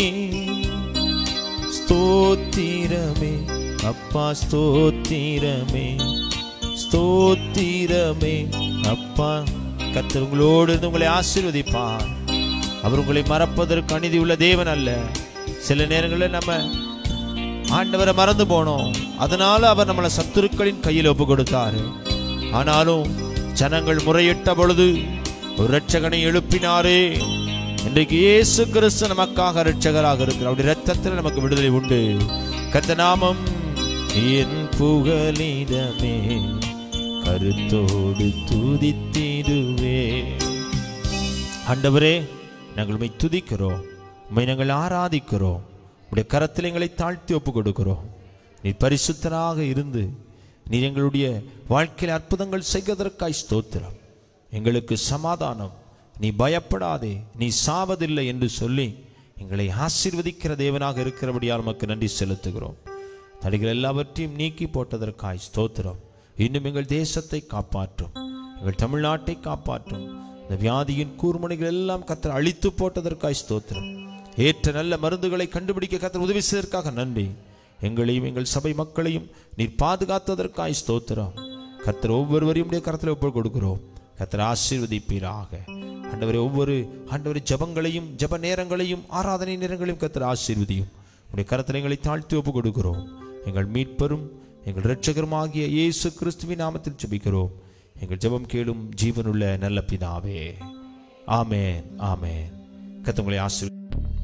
ஸ்தோத்திரமே அப்பா, ஸ்தோத்திரமே, ஸ்தோத்திரமே அப்பா. கர்த்தர் உங்களோடு இருந்து உங்களை ஆசீர்வதிப்பார். அவர் உங்களை மறப்பதற்கு அநீதி உள்ள தேவன் அல்ல. சில நேரங்களில் நம்ம ஆண்டவரை மறந்து போனோம், அதனால அவர் நம்மளை சத்துருக்களின் கையில் ஒப்பு கொடுத்தாரு. ஆனாலும் ஜனங்கள் முறையிட்ட பொழுது ஒரு இரட்சகனை எழுப்பினாரே. இன்றைக்கு இயேசு கிறிஸ்து நமக்காக இரட்சகராக இருக்கிறார். அவருடைய இரத்தத்தில் நமக்கு விடுதலை உண்டு. கர்த்தர் நாமம் என் புகலிடமே கருத்தோடு துதித்திடுவே. ஆண்டவரே, நாங்கள் உம்மை துதிக்கிறோம், உம்மை நாங்கள் ஆராதிக்கிறோம், உடைய கரத்தில் எங்களை தாழ்த்தி ஒப்பு கொடுக்கிறோம். நீர் பரிசுத்தராக இருந்து நீர் எங்களுடைய வாழ்க்கையில் அற்புதங்கள் செய்வதற்காய் ஸ்தோத்திரம். எங்களுக்கு சமாதானம், நீ பயப்படாதே, நீ சாவதில்லை என்று சொல்லி எங்களை ஆசீர்வதிக்கிற தேவனாக இருக்கிறபடியால் நமக்கு நன்றி செலுத்துகிறோம். தடைகள் எல்லாவற்றையும் நீக்கி போட்டதற்காய் ஸ்தோத்திரம். இன்னும் எங்கள் தேசத்தை காப்பாற்றும், எங்கள் தமிழ்நாட்டை காப்பாற்றும். இந்த வியாதியின் கூர்முனைகள் எல்லாம் கர்த்தர் அழித்து போட்டதற்காய் ஸ்தோத்திரம். ஏற்ற நல்ல மருந்துகளை கண்டுபிடிக்க கர்த்தர் உதவி செய்வதற்காக நன்றி. எங்களையும் எங்கள் சபை மக்களையும் நீர் பாதுகாத்ததற்காய் ஸ்தோத்திரம். கர்த்தர் ஒவ்வொருவரையும் கரத்தில் ஒப்பு கொடுக்கிறோம். கர்த்தர் ஆசீர்வதிப்பீராக. ஆண்டவரே, ஒவ்வொரு ஆண்டவரே ஜபங்களையும் ஜப நேரங்களையும் ஆராதனை நேரங்களையும் கர்த்தர் ஆசீர்வதியும். உடைய கரத்தில் எங்களை தாழ்த்தி ஒப்பு கொடுக்கிறோம். எங்கள் மீட்பரும் எங்கள் இரட்சகருமாகிய இயேசு கிறிஸ்துவின் நாமத்தில் ஜெபிக்கிறோம். எங்கள் ஜெபம் கேளும் ஜீவனுள்ள நல்ல பிதாவே. ஆமென், ஆமென். கர்த்தர் உங்களை ஆசீர்வதிப்பார்.